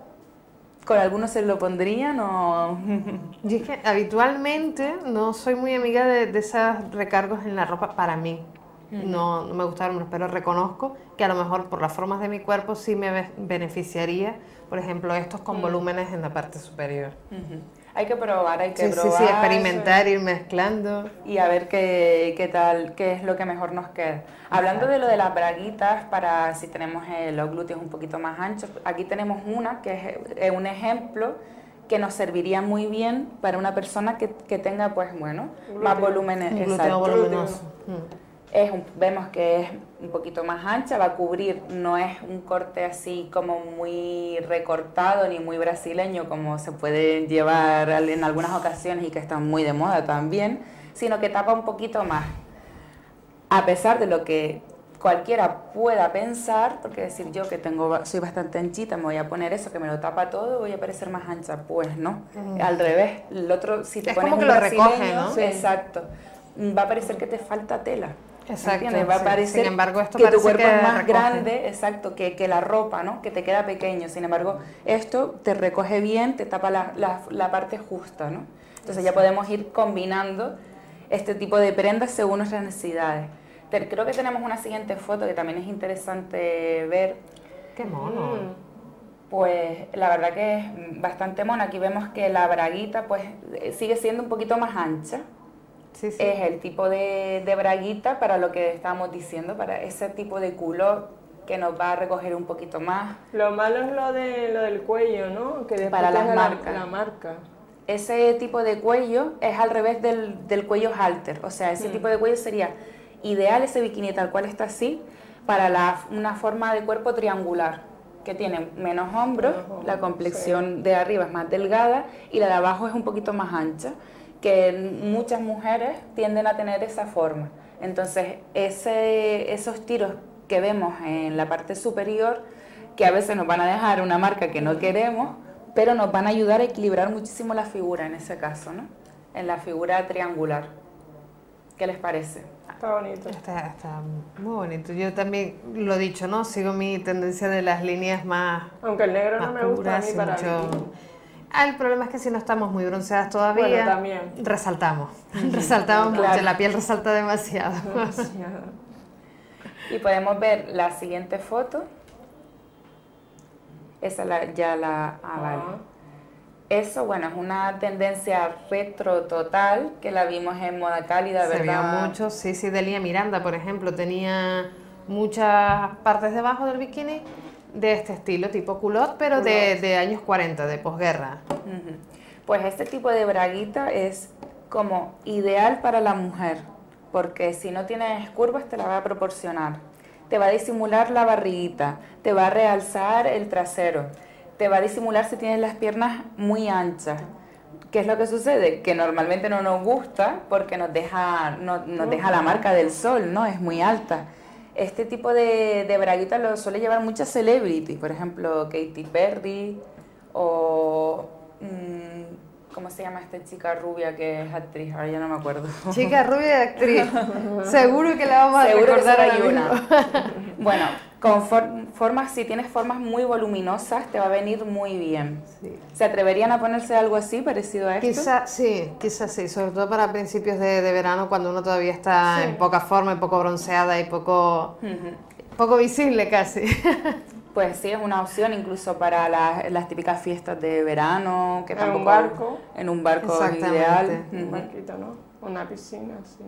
¿Con algunos se lo pondrían o...? Y es que habitualmente no soy muy amiga de, de esos recargos en la ropa para mí. Uh-huh. No, no me gustaron, pero reconozco que a lo mejor por las formas de mi cuerpo sí me beneficiaría, por ejemplo, estos con uh-huh. volúmenes en la parte superior. Uh-huh. Hay que probar, hay que sí, probar. Sí, sí, experimentar, ir mezclando. Y a ver qué, qué tal, qué es lo que mejor nos queda. Hablando de lo de las braguitas, para si tenemos eh, los glúteos un poquito más anchos, aquí tenemos una que es eh, un ejemplo que nos serviría muy bien para una persona que, que tenga, pues bueno, glúteo. Más volumen. Un glúteo voluminoso. Es un, vemos que es un poquito más ancha, va a cubrir, no es un corte así como muy recortado ni muy brasileño como se puede llevar en algunas ocasiones y que están muy de moda también, sino que tapa un poquito más. A pesar de lo que cualquiera pueda pensar, porque decir yo que tengo soy bastante anchita, me voy a poner eso que me lo tapa todo, voy a parecer más ancha, pues no, uh-huh. al revés, el otro si te es pones como un que lo recoge, ¿no? Sí. Exacto, va a parecer que te falta tela. Exacto, va a parecer sí. Sin embargo, esto que parece tu cuerpo que es más recoge. grande, exacto, que, que la ropa, ¿no? Que te queda pequeño. Sin embargo, esto te recoge bien, te tapa la, la, la parte justa, ¿no? Entonces ya podemos ir combinando este tipo de prendas según nuestras necesidades. Te, creo que tenemos una siguiente foto que también es interesante ver. ¡Qué mono! Pues la verdad que es bastante mona. Aquí vemos que la braguita pues sigue siendo un poquito más ancha. Sí, sí. Es el tipo de, de braguita para lo que estábamos diciendo, para ese tipo de culo que nos va a recoger un poquito más. Lo malo es lo, de, lo del cuello, ¿no? Que después para las la, marcas. La marca. Ese tipo de cuello es al revés del, del cuello halter, o sea, ese mm. tipo de cuello sería ideal ese bikini tal cual está así, para la, una forma de cuerpo triangular, que tiene menos hombros, menos hombros la complexión sí. de arriba es más delgada y la de abajo es un poquito más ancha, que muchas mujeres tienden a tener esa forma. Entonces, ese, esos tiros que vemos en la parte superior, que a veces nos van a dejar una marca que no queremos, pero nos van a ayudar a equilibrar muchísimo la figura en ese caso, ¿no? En la figura triangular. ¿Qué les parece? Está bonito. Está, está muy bonito. Yo también lo he dicho, ¿no? Sigo mi tendencia de las líneas más. Aunque el negro no me gusta a mí para mucho... mí. Ah, el problema es que si no estamos muy bronceadas todavía, Bueno, también. resaltamos. Resaltamos Claro. mucho, la piel resalta demasiado. Demasiado. Y podemos ver la siguiente foto. Esa la, ya la... Ah, vale. Ah. Eso, bueno, es una tendencia retro total, que la vimos en Moda Cálida, Se vio ¿verdad? mucho, sí, sí, Delia Miranda, por ejemplo, tenía muchas partes debajo del bikini de este estilo, tipo culot, pero de, de años cuarenta, de posguerra. Ujú. Pues este tipo de braguita es como ideal para la mujer, porque si no tienes curvas te la va a proporcionar. Te va a disimular la barriguita, te va a realzar el trasero, te va a disimular si tienes las piernas muy anchas. ¿Qué es lo que sucede? Que normalmente no nos gusta porque nos deja, no, nos deja la marca del sol, ¿no? Es muy alta. Este tipo de, de braguita lo suele llevar muchas celebrities, por ejemplo, Katy Perry o... Mmm, ¿cómo se llama esta chica rubia que es actriz? Ahora ya no me acuerdo. Chica rubia de actriz. Seguro que la vamos a Seguro que recordar solo ahora hay una. mismo. Bueno, con for- formas, si tienes formas muy voluminosas, te va a venir muy bien. Sí. ¿Se atreverían a ponerse algo así, parecido a esto? Quizá sí, quizás sí, sobre todo para principios de, de verano, cuando uno todavía está Sí. en poca forma y poco bronceada y poco, Ujú. poco visible casi. Pues sí, es una opción incluso para las, las típicas fiestas de verano. Que En tampoco, un barco. En un barco es Exactamente. ideal. Un Ujú. barquito, ¿no? Una piscina, sí.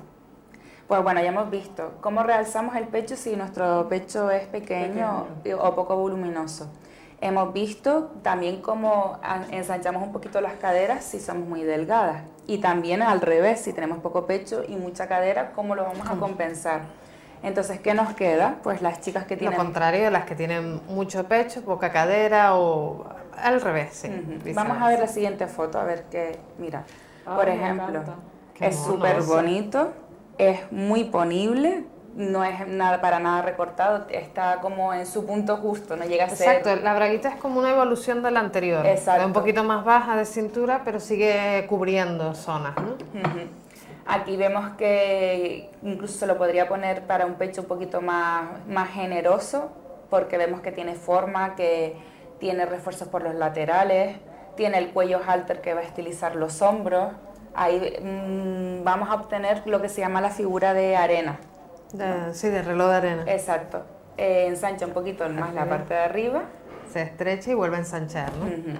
Pues bueno, ya hemos visto cómo realzamos el pecho si nuestro pecho es pequeño, o poco voluminoso. Hemos visto también cómo a- ensanchamos un poquito las caderas si somos muy delgadas. Y también al revés, si tenemos poco pecho y mucha cadera, cómo lo vamos a compensar. Entonces, ¿qué nos queda? Pues las chicas que Lo tienen... contrario, las que tienen mucho pecho, poca cadera o al revés, sí. Ujú. viceversa. Vamos a ver la siguiente foto, a ver qué... Mira, Ah, por me ejemplo, encanta. Qué es mono súper eso. bonito, es muy ponible, no es nada para nada recortado, está como en su punto justo, no llega a ser... Exacto, la braguita es como una evolución de la anterior. Exacto. Es un poquito más baja de cintura, pero sigue cubriendo zonas, ¿no? Ujú. Aquí vemos que incluso se lo podría poner para un pecho un poquito más, más generoso, porque vemos que tiene forma, que tiene refuerzos por los laterales, tiene el cuello halter que va a estilizar los hombros. Ahí mmm, vamos a obtener lo que se llama la figura de arena. De- sí, de reloj de arena. Exacto. Eh, ensancha un poquito más la parte de arriba. Se estrecha y vuelve a ensanchar, ¿no? Ujú.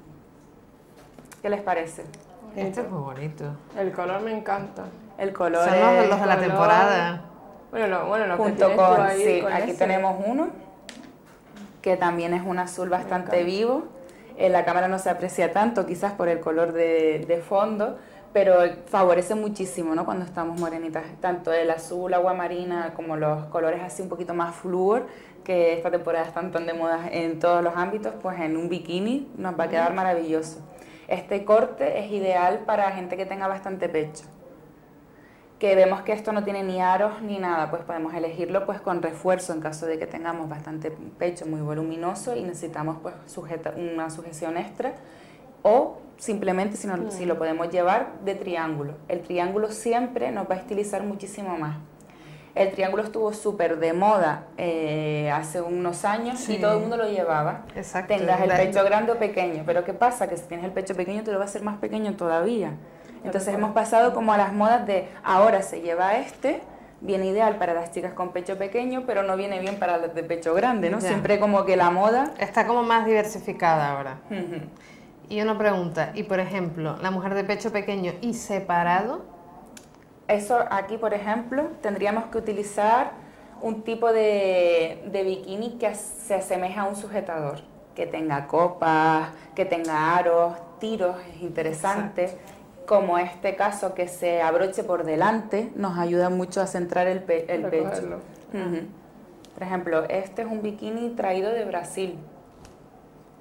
¿Qué les parece? Este es muy bonito. El color me encanta. El color Son los, es- los de la color. temporada. Bueno, lo, bueno, lo que junto tienes tú con, ahí, sí, con aquí ese. tenemos uno que también es un azul bastante encanta. vivo. En la cámara no se aprecia tanto, quizás por el color de, de fondo, pero favorece muchísimo, ¿no? Cuando estamos morenitas, tanto el azul, agua marina, como los colores así un poquito más flúor, que esta temporada están tan de moda en todos los ámbitos, pues en un bikini nos va a quedar maravilloso. Este corte es ideal para gente que tenga bastante pecho, que vemos que esto no tiene ni aros ni nada, pues podemos elegirlo pues con refuerzo en caso de que tengamos bastante pecho muy voluminoso y necesitamos pues sujeta, una sujeción extra, o simplemente si, no, si lo podemos llevar de triángulo. El triángulo siempre nos va a estilizar muchísimo más. El triángulo estuvo súper de moda eh, hace unos años Sí. y todo el mundo lo llevaba. Exacto. Tengas el La- pecho grande o pequeño, pero ¿qué pasa? Que si tienes el pecho pequeño te lo va a hacer más pequeño todavía. Entonces hemos pasado como a las modas de ahora se lleva este, viene ideal para las chicas con pecho pequeño, pero no viene bien para las de pecho grande, ¿no? Ya. Siempre como que la moda... Está como más diversificada ahora. Ujú. Y una pregunta, y por ejemplo, la mujer de pecho pequeño y separado, Eso aquí, por ejemplo, tendríamos que utilizar un tipo de, de bikini que as- se asemeja a un sujetador, que tenga copas, que tenga aros, tiros, es interesante. Como este caso, que se abroche por delante, nos ayuda mucho a centrar el, pe- el pecho. Recogerlo. Ujú. Por ejemplo, este es un bikini traído de Brasil.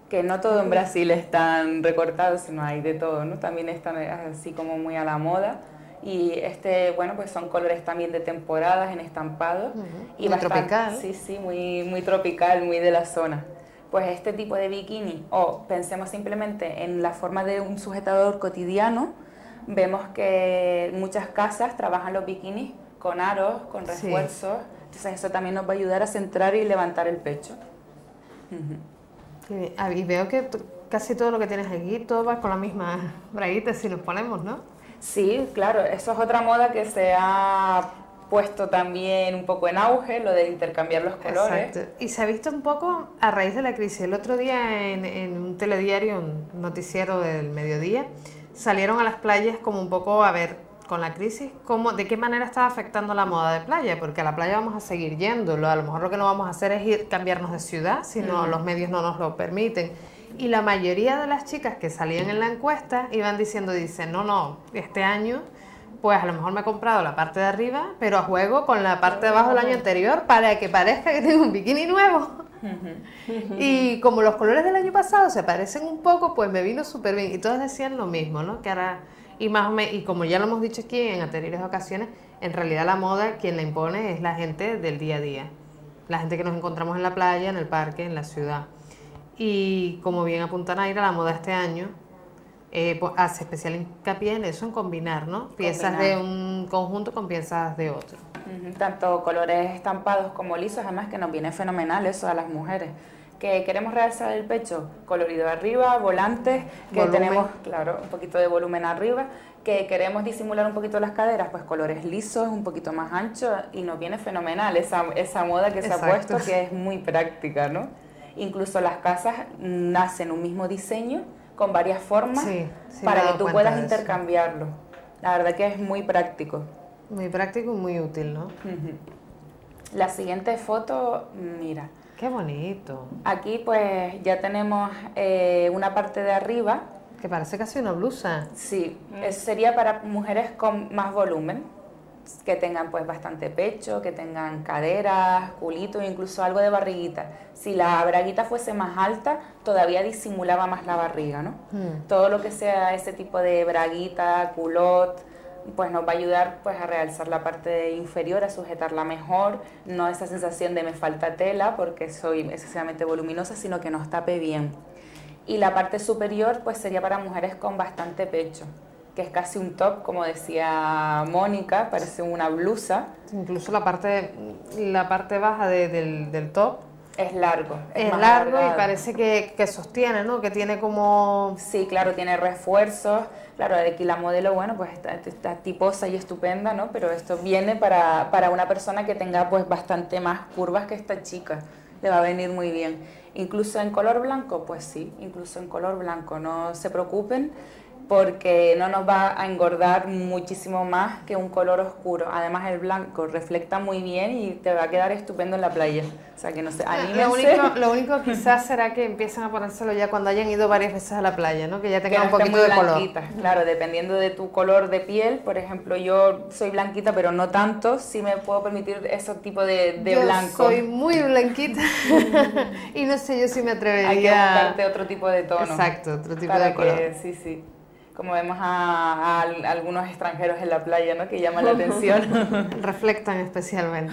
que no todo en Brasil es tan recortado, sino hay de todo, ¿no? También están así como muy a la moda. Y este, bueno, pues son colores también de temporadas en estampados. Uh-huh. Y muy bastante, tropical. Sí, sí, muy, muy tropical, muy de la zona. Pues este tipo de bikini, o pensemos simplemente en la forma de un sujetador cotidiano, vemos que muchas casas trabajan los bikinis con aros, con refuerzos, sí. Entonces eso también nos va a ayudar a centrar y levantar el pecho. Uh-huh. Sí, y veo que casi todo lo que tienes aquí, todo va con la misma braguita si nos ponemos, ¿no? Sí, claro, eso es otra moda que se ha puesto también un poco en auge, lo de intercambiar los colores. Exacto. Y se ha visto un poco a raíz de la crisis. El otro día en, en un telediario, un noticiero del mediodía, salieron a las playas como un poco a ver con la crisis cómo, de qué manera estaba afectando la moda de playa, porque a la playa vamos a seguir yendo, a lo mejor lo que no vamos a hacer es ir cambiarnos de ciudad, si no mm. los medios no nos lo permiten. Y la mayoría de las chicas que salían en la encuesta iban diciendo, dicen, no, no, este año pues a lo mejor me he comprado la parte de arriba, pero juego con la parte de abajo del año anterior para que parezca que tengo un bikini nuevo. Y como los colores del año pasado se parecen un poco, pues me vino súper bien. Y todos decían lo mismo, ¿no? Que ahora, y, más o menos, y como ya lo hemos dicho aquí en anteriores ocasiones, en realidad la moda quien la impone es la gente del día a día. La gente que nos encontramos en la playa, en el parque, en la ciudad. Y como bien apunta Naira, la moda este año eh, pues hace especial hincapié en eso, en combinar, ¿no? Piezas combinar. de un conjunto con piezas de otro. Uh-huh. Tanto colores estampados como lisos, además que nos viene fenomenal eso a las mujeres. Que queremos realzar el pecho, colorido arriba, volantes, que volumen. Tenemos, claro, un poquito de volumen arriba, que queremos disimular un poquito las caderas, pues colores lisos, un poquito más anchos, y nos viene fenomenal esa, esa moda que Exacto. se ha puesto, que es muy práctica, ¿no? Incluso las casas nacen un mismo diseño con varias formas sí, sí para que tú puedas intercambiarlo. La verdad que es muy práctico. Muy práctico y muy útil, ¿no? Uh-huh. La siguiente foto, mira. ¡Qué bonito! Aquí pues ya tenemos eh, una parte de arriba. Que parece casi una blusa. Sí, mm. sería para mujeres con más volumen, que tengan pues bastante pecho, que tengan caderas, culito, incluso algo de barriguita. Si la braguita fuese más alta, todavía disimulaba más la barriga, ¿no? Mm. Todo lo que sea ese tipo de braguita, culot, pues nos va a ayudar pues a realzar la parte inferior, a sujetarla mejor, no esa sensación de me falta tela porque soy excesivamente voluminosa, sino que nos tape bien. Y la parte superior pues sería para mujeres con bastante pecho, que es casi un top, como decía Mónica, parece una blusa. Incluso la parte, la parte baja de, del, del top es largo. Es, es largo alargado. Y parece que, que sostiene, ¿no? Que tiene como... Sí, claro, tiene refuerzos. Claro, aquí la modelo, bueno, pues está, está tiposa y estupenda, ¿no? Pero esto viene para, para una persona que tenga pues bastante más curvas que esta chica. Le va a venir muy bien. Incluso en color blanco, pues sí, incluso en color blanco. No se preocupen, porque no nos va a engordar muchísimo más que un color oscuro. Además el blanco refleja muy bien y te va a quedar estupendo en la playa. O sea que no sé, anímense. Lo único, lo único quizás será que empiecen a ponérselo ya cuando hayan ido varias veces a la playa, ¿no? Que ya tengan un poquito de color. Claro, dependiendo de tu color de piel. Por ejemplo, yo soy blanquita, pero no tanto. Sí me puedo permitir ese tipo de, de yo blanco. soy muy blanquita y no sé yo si me atrevería. Hay que buscarte otro tipo de tono. Exacto, otro tipo para de color. Que, sí, sí. Como vemos a, a, a algunos extranjeros en la playa, ¿no? Que llaman la atención. Reflectan especialmente.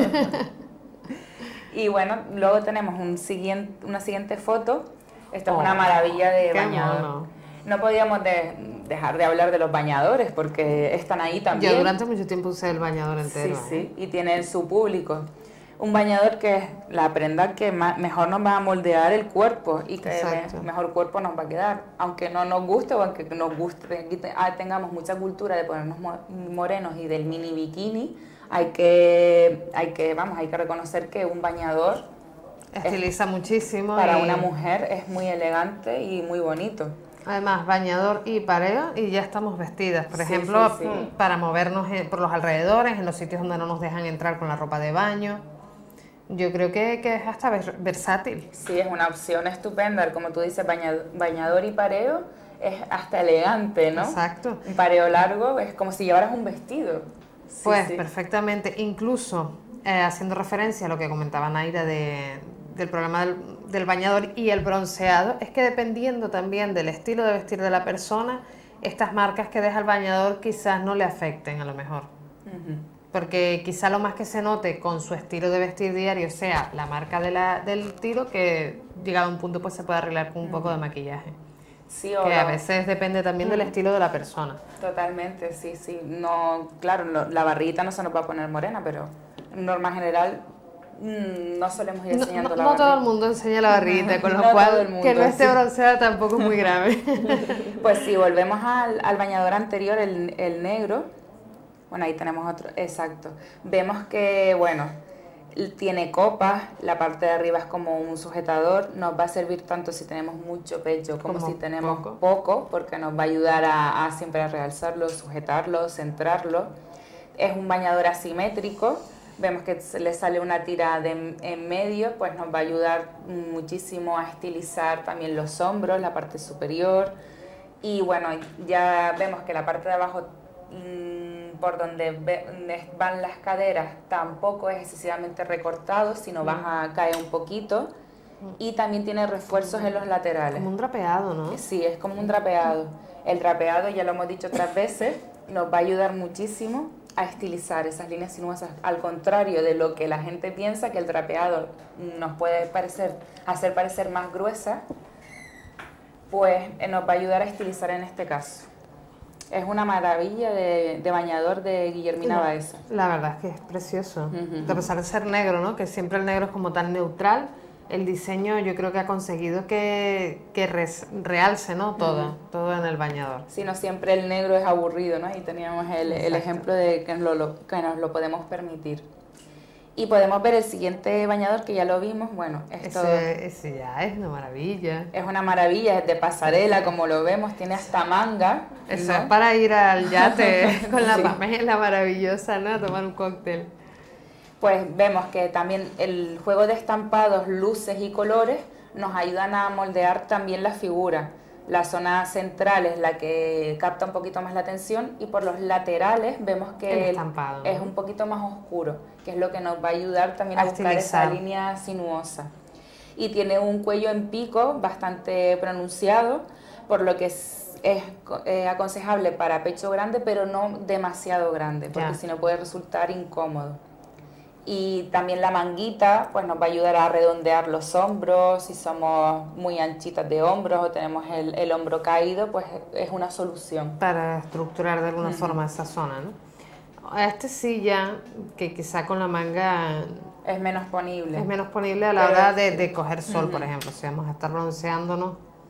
Y bueno, luego tenemos un siguiente, una siguiente foto. Esta oh, es una maravilla de bañador. Mono. No podíamos de, dejar de hablar de los bañadores porque están ahí también. Yo durante mucho tiempo usé el bañador entero. Sí, sí, y tiene su público. Un bañador que es la prenda que más, mejor nos va a moldear el cuerpo y que me, mejor cuerpo nos va a quedar. Aunque no nos guste o aunque nos guste, tengamos mucha cultura de ponernos morenos y del mini bikini, hay que, hay que, vamos, hay que reconocer que un bañador estiliza es, muchísimo. Para y... una mujer es muy elegante y muy bonito. Además, bañador y pareo y ya estamos vestidas. Por sí, ejemplo, sí, sí. para movernos por los alrededores, en los sitios donde no nos dejan entrar con la ropa de baño. Yo creo que, que es hasta versátil. Sí, es una opción estupenda. Como tú dices, bañador, bañador y pareo es hasta elegante, ¿no? Exacto. Un pareo largo es como si llevaras un vestido. Pues sí, sí. perfectamente. Incluso, eh, haciendo referencia a lo que comentaba Naira de, del problema del, del bañador y el bronceado es que dependiendo también del estilo de vestir de la persona, estas marcas que deja el bañador quizás no le afecten a lo mejor. Uh-huh. Porque quizá lo más que se note con su estilo de vestir diario sea la marca de la, del tiro, que llegado a un punto pues se puede arreglar con un uh-huh. poco de maquillaje. Sí, o que no. a veces depende también uh-huh. del estilo de la persona. Totalmente, sí, sí. No, claro, lo, la barriguita no se nos va a poner morena, pero en norma general mmm, no solemos ir enseñando no, no, la no barriga. todo el mundo enseña la barriguita, con lo no cual mundo, que no esté sí. bronceada tampoco es muy grave. Pues sí, volvemos al, al bañador anterior, el, el negro. Bueno, ahí tenemos otro, exacto. Vemos que, bueno, tiene copas, la parte de arriba es como un sujetador, nos va a servir tanto si tenemos mucho pecho como, como si tenemos poco. poco, porque nos va a ayudar a, a siempre a realzarlo, sujetarlo, centrarlo. Es un bañador asimétrico, vemos que le sale una tira de, en medio, pues nos va a ayudar muchísimo a estilizar también los hombros, la parte superior, y bueno, ya vemos que la parte de abajo, por donde van las caderas, tampoco es excesivamente recortado, sino baja, cae un poquito, y también tiene refuerzos en los laterales. Como un drapeado, ¿no? Sí, es como un drapeado. El drapeado, ya lo hemos dicho otras veces, nos va a ayudar muchísimo a estilizar esas líneas sinuosas, al contrario de lo que la gente piensa, que el drapeado nos puede parecer, hacer parecer más gruesa, pues nos va a ayudar a estilizar en este caso. Es una maravilla de, de bañador de Guillermina Baeza. La verdad es que es precioso. Uh-huh. A pesar de ser negro, ¿no? Que siempre el negro es como tan neutral, el diseño yo creo que ha conseguido que, que res, realce, ¿no? Todo, uh-huh. todo en el bañador. Sí, no siempre el negro es aburrido, ¿no? Y teníamos el, el ejemplo de que nos, lo, que nos lo podemos permitir. Y podemos ver el siguiente bañador, que ya lo vimos. Bueno, esto ese, ese ya es una maravilla. Es una maravilla, es de pasarela, como lo vemos, tiene hasta manga. Eso ¿no? es para ir al yate con la sí. Pamela maravillosa, ¿no? A tomar un cóctel. Pues vemos que también el juego de estampados, luces y colores nos ayudan a moldear también la figura. La zona central es la que capta un poquito más la atención, y por los laterales vemos que el estampado, es un poquito más oscuro, que es lo que nos va a ayudar también a, a buscar esa línea sinuosa. Y tiene un cuello en pico bastante pronunciado, por lo que es, es eh, aconsejable para pecho grande, pero no demasiado grande, porque si no puede resultar incómodo. Y también la manguita pues nos va a ayudar a redondear los hombros. Si somos muy anchitas de hombros o tenemos el, el hombro caído, pues es una solución. Para estructurar de alguna uh-huh. forma esa zona, ¿no? Este sí ya, que quizá con la manga... Es menos ponible. Es menos ponible a la Pero, hora de, de coger sol, uh-huh. por ejemplo. Si vamos a estar bronceándonos,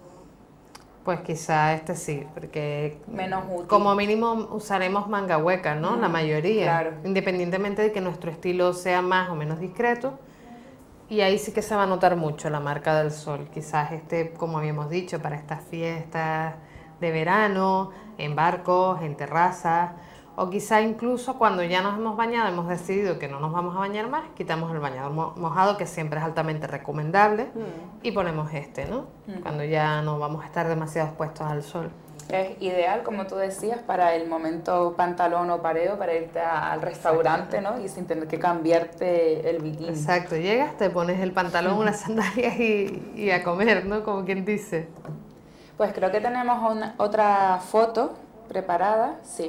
pues quizá este sí, porque menos útil. Como mínimo usaremos manga hueca, ¿no? Mm, la mayoría, claro. Independientemente de que nuestro estilo sea más o menos discreto, y ahí sí que se va a notar mucho la marca del sol. Quizás este, como habíamos dicho, para estas fiestas de verano, en barcos, en terrazas, o quizá incluso cuando ya nos hemos bañado, hemos decidido que no nos vamos a bañar más, quitamos el bañador mo mojado, que siempre es altamente recomendable, mm. y ponemos este, ¿no? Mm. Cuando ya no vamos a estar demasiado expuestos al sol. Es ideal, como tú decías, para el momento pantalón o pareo, para irte a, al restaurante, ¿no? Y sin tener que cambiarte el bikini. Exacto, llegas, te pones el pantalón, unas sandalias y, y a comer, ¿no? Como quien dice. Pues creo que tenemos una, otra foto preparada, sí.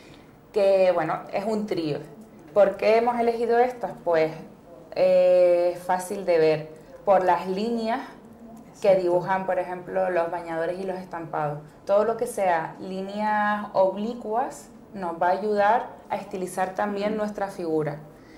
Que bueno, es un trío. ¿Por qué hemos elegido estas? Pues es eh, fácil de ver por las líneas Exacto. que dibujan, por ejemplo, los bañadores y los estampados. Todo lo que sea líneas oblicuas nos va a ayudar a estilizar también mm. nuestra figura.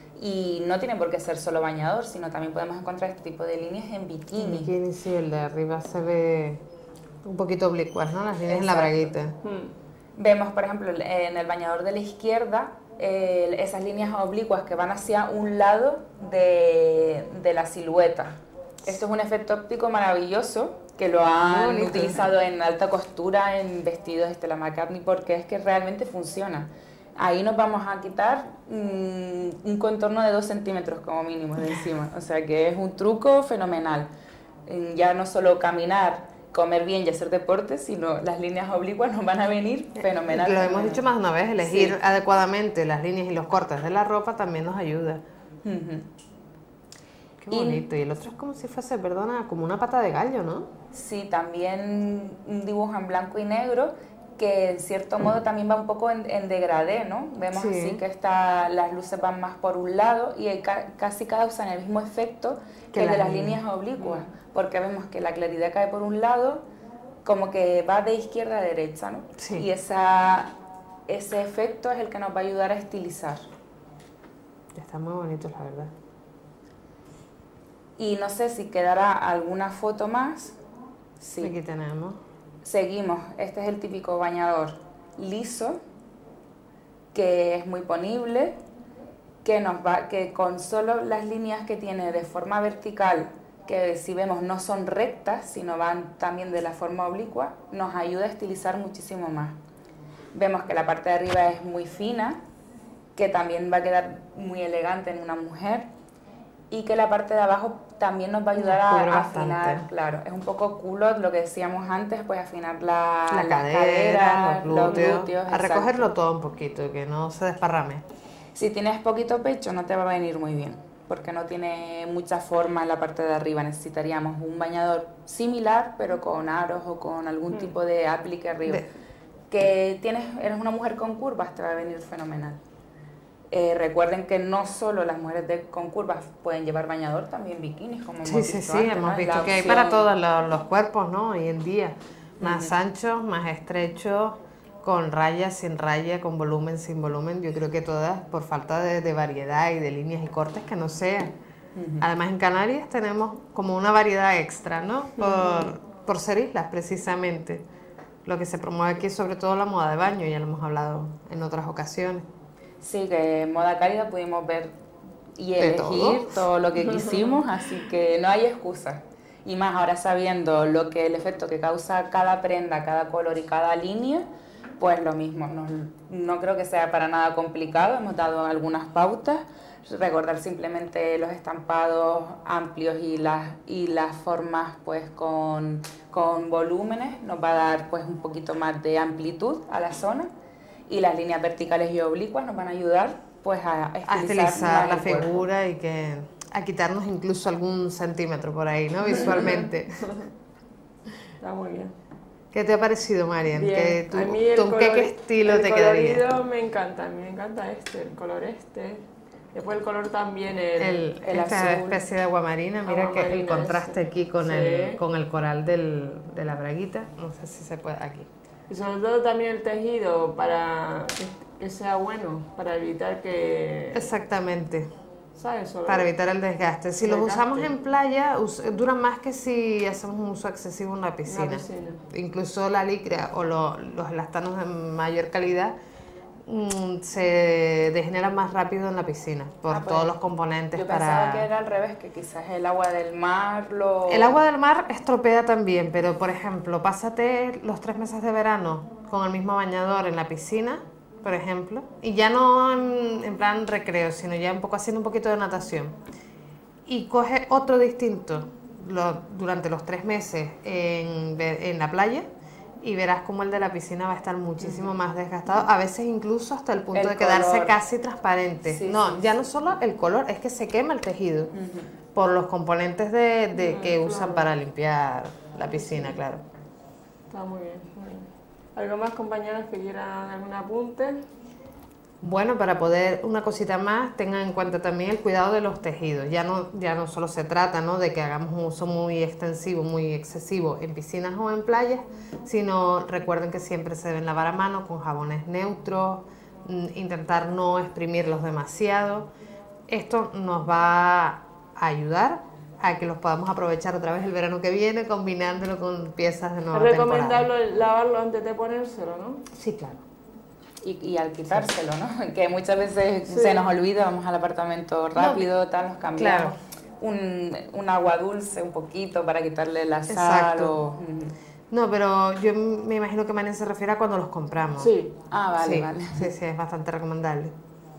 Y no tiene por qué ser solo bañador, sino también podemos encontrar este tipo de líneas en bikini. En bikini, sí, el de arriba se ve un poquito oblicuas, ¿no? Las líneas Exacto. en la braguita. Mm. Vemos, por ejemplo, en el bañador de la izquierda, eh, esas líneas oblicuas que van hacia un lado de, de la silueta. Esto es un efecto óptico maravilloso que lo han utilizado en alta costura, en vestidos de Stella McCartney, porque es que realmente funciona. Ahí nos vamos a quitar mmm, un contorno de dos centímetros como mínimo de encima. O sea que es un truco fenomenal. Ya no solo caminar, comer bien y hacer deporte, sino las líneas oblicuas nos van a venir fenomenal. Lo hemos dicho más de una vez, elegir sí. adecuadamente las líneas y los cortes de la ropa también nos ayuda. Uh-huh. Qué Qué bonito. Y el otro es como si fuese, perdona, como una pata de gallo, ¿no? Sí, también un dibujo en blanco y negro que en cierto modo también va un poco en, en degradé, ¿no? Vemos Sí. así que está, las luces van más por un lado y ca, casi causan el mismo efecto que, que el de las líneas oblicuas, porque vemos que la claridad cae por un lado, como que va de izquierda a derecha, ¿no? Sí. Y esa, ese efecto es el que nos va a ayudar a estilizar. Están muy bonitos, la verdad. Y no sé si quedará alguna foto más. Sí. Aquí tenemos. Seguimos, este es el típico bañador liso, que es muy ponible, que, nos va, que con solo las líneas que tiene de forma vertical, que si vemos no son rectas, sino van también de la forma oblicua, nos ayuda a estilizar muchísimo más. Vemos que la parte de arriba es muy fina, que también va a quedar muy elegante en una mujer, y que la parte de abajo también nos va a ayudar a, a afinar, claro, es un poco culo lo que decíamos antes, pues afinar la, la las cadera, caderas, los glúteos, los glúteos, a exacto. recogerlo todo un poquito, que no se desparrame. Si tienes poquito pecho no te va a venir muy bien, porque no tiene mucha forma en la parte de arriba, necesitaríamos un bañador similar, pero con aros o con algún mm. tipo de aplique arriba. De... Que tienes, eres una mujer con curvas, te va a venir fenomenal. Eh, recuerden que no solo las mujeres de, con curvas pueden llevar bañador, también bikinis, como sí, hemos sí, visto sí, antes, hemos ¿no? visto la que hay opción... para todos los, los cuerpos, ¿no? Hoy en día, más uh-huh. anchos, más estrechos, con raya, sin raya, con volumen, sin volumen. Yo creo que todas, por falta de, de variedad y de líneas y cortes, que no sean. Uh-huh. Además, en Canarias tenemos como una variedad extra, ¿no? Por, uh-huh. por ser islas, precisamente. Lo que se promueve aquí es sobre todo la moda de baño, ya lo hemos hablado en otras ocasiones. Sí, que en Moda Cálida pudimos ver y ¿De elegir todo? todo lo que quisimos, así que no hay excusa. Y más ahora sabiendo lo que el efecto que causa cada prenda, cada color y cada línea, pues lo mismo. No, no creo que sea para nada complicado, hemos dado algunas pautas. Recordar simplemente los estampados amplios y las, y las formas pues con, con volúmenes, nos va a dar pues un poquito más de amplitud a la zona. Y las líneas verticales y oblicuas nos van a ayudar pues a estilizar, a estilizar la figura y que a quitarnos incluso algún centímetro por ahí, ¿no? Visualmente. Está muy bien. ¿Qué te ha parecido, Marian? Bien. Tú, a mí el ¿tú color, ¿qué, qué estilo el te quedaría? El colorido me encanta, a mí me encanta este, el color este. Después el color también, el, el, el esta azul. especie de aguamarina, mira aguamarina, que el contraste ese. aquí con, sí. el, con el coral del, de la braguita, no sé si se puede aquí. Y sobre todo también el tejido para que, que sea bueno, para evitar que... Exactamente. ¿Sabes? Solo para evitar el desgaste. Si el los desgaste. usamos en playa, us, duran más que si hacemos un uso excesivo en la piscina. La piscina. Incluso la licra o lo, los elastanos de mayor calidad mmm, se degeneran más rápido en la piscina por ah, pues, todos los componentes. Yo para... pensaba que era al revés, que quizás el agua del mar lo... El agua del mar estropea también, pero por ejemplo, pásate los tres meses de verano con el mismo bañador en la piscina, por ejemplo, y ya no en, en plan recreo, sino ya un poco haciendo un poquito de natación, y coge otro distinto lo, durante los tres meses en, en la playa, y verás como el de la piscina va a estar muchísimo uh-huh. más desgastado, a veces incluso hasta el punto el de quedarse color. casi transparente. Sí, no, sí, ya sí. no solo el color, es que se quema el tejido uh-huh. por los componentes de, de uh-huh, que usan claro. para limpiar la piscina, claro. Está muy bien, muy bien. ¿Algo más, compañeros, que quieran algún apunte? Bueno, para poder, una cosita más, tengan en cuenta también el cuidado de los tejidos. Ya no, ya no solo se trata, ¿no?, de que hagamos un uso muy extensivo, muy excesivo en piscinas o en playas, sino recuerden que siempre se deben lavar a mano con jabones neutros, intentar no exprimirlos demasiado. Esto nos va a ayudar a que los podamos aprovechar otra vez el verano que viene, combinándolo con piezas de nueva temporada. Es recomendable temporada. lavarlo antes de ponérselo, ¿no? Sí, claro. Y, y al quitárselo, ¿no? Que muchas veces sí. se nos olvida, vamos al apartamento rápido, no, tal, nos cambiamos. Claro. Un, un agua dulce un poquito para quitarle la sal. O, no, pero yo me imagino que Marian se refiere a cuando los compramos. Sí. Ah, vale, sí, vale. Sí, sí, es bastante recomendable.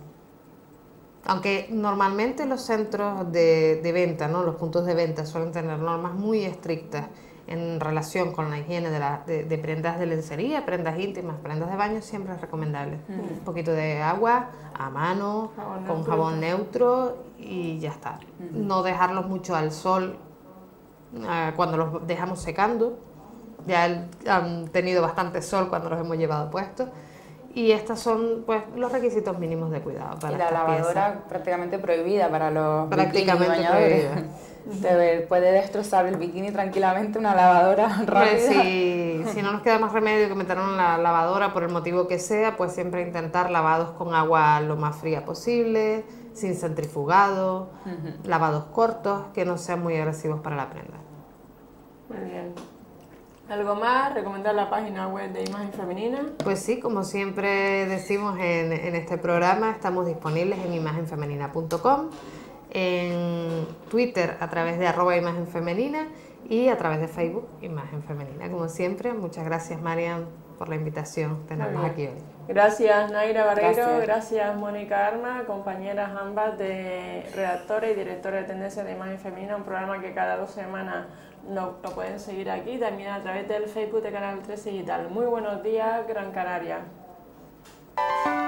Aunque normalmente los centros de, de venta, ¿no?, los puntos de venta suelen tener normas muy estrictas en relación con la higiene de, la, de, de prendas de lencería, prendas íntimas, prendas de baño, siempre es recomendable. Mm. Un poquito de agua a mano, jabón con neutro. jabón neutro y ya está. Mm. No dejarlos mucho al sol eh, cuando los dejamos secando. Ya han tenido bastante sol cuando los hemos llevado puestos. Y estos son pues los requisitos mínimos de cuidado para y la lavadora piezas. Prácticamente prohibida para los prácticamente prohibida. Te puede destrozar el bikini tranquilamente una lavadora rápida. Pues si, si no nos queda más remedio que meterlo en la lavadora por el motivo que sea, pues siempre intentar lavados con agua lo más fría posible, sin centrifugado, uh-huh. lavados cortos que no sean muy agresivos para la prenda. Muy bien. ¿Algo más? ¿Recomendar la página web de Imagen Femenina? Pues sí, como siempre decimos en, en este programa, estamos disponibles en imagen femenina punto com, en Twitter a través de arroba Imagen Femenina y a través de Facebook Imagen Femenina. Como siempre, muchas gracias, Marian, por la invitación. Tenemos aquí hoy. Gracias, Naira Barreiro. Gracias, gracias Mónica Arma, compañeras ambas de redactora y directora de Tendencias de Imagen Femenina, un programa que cada dos semanas Lo, lo pueden seguir aquí, también a través del Facebook de Canal trece Digital. Muy buenos días, Gran Canaria.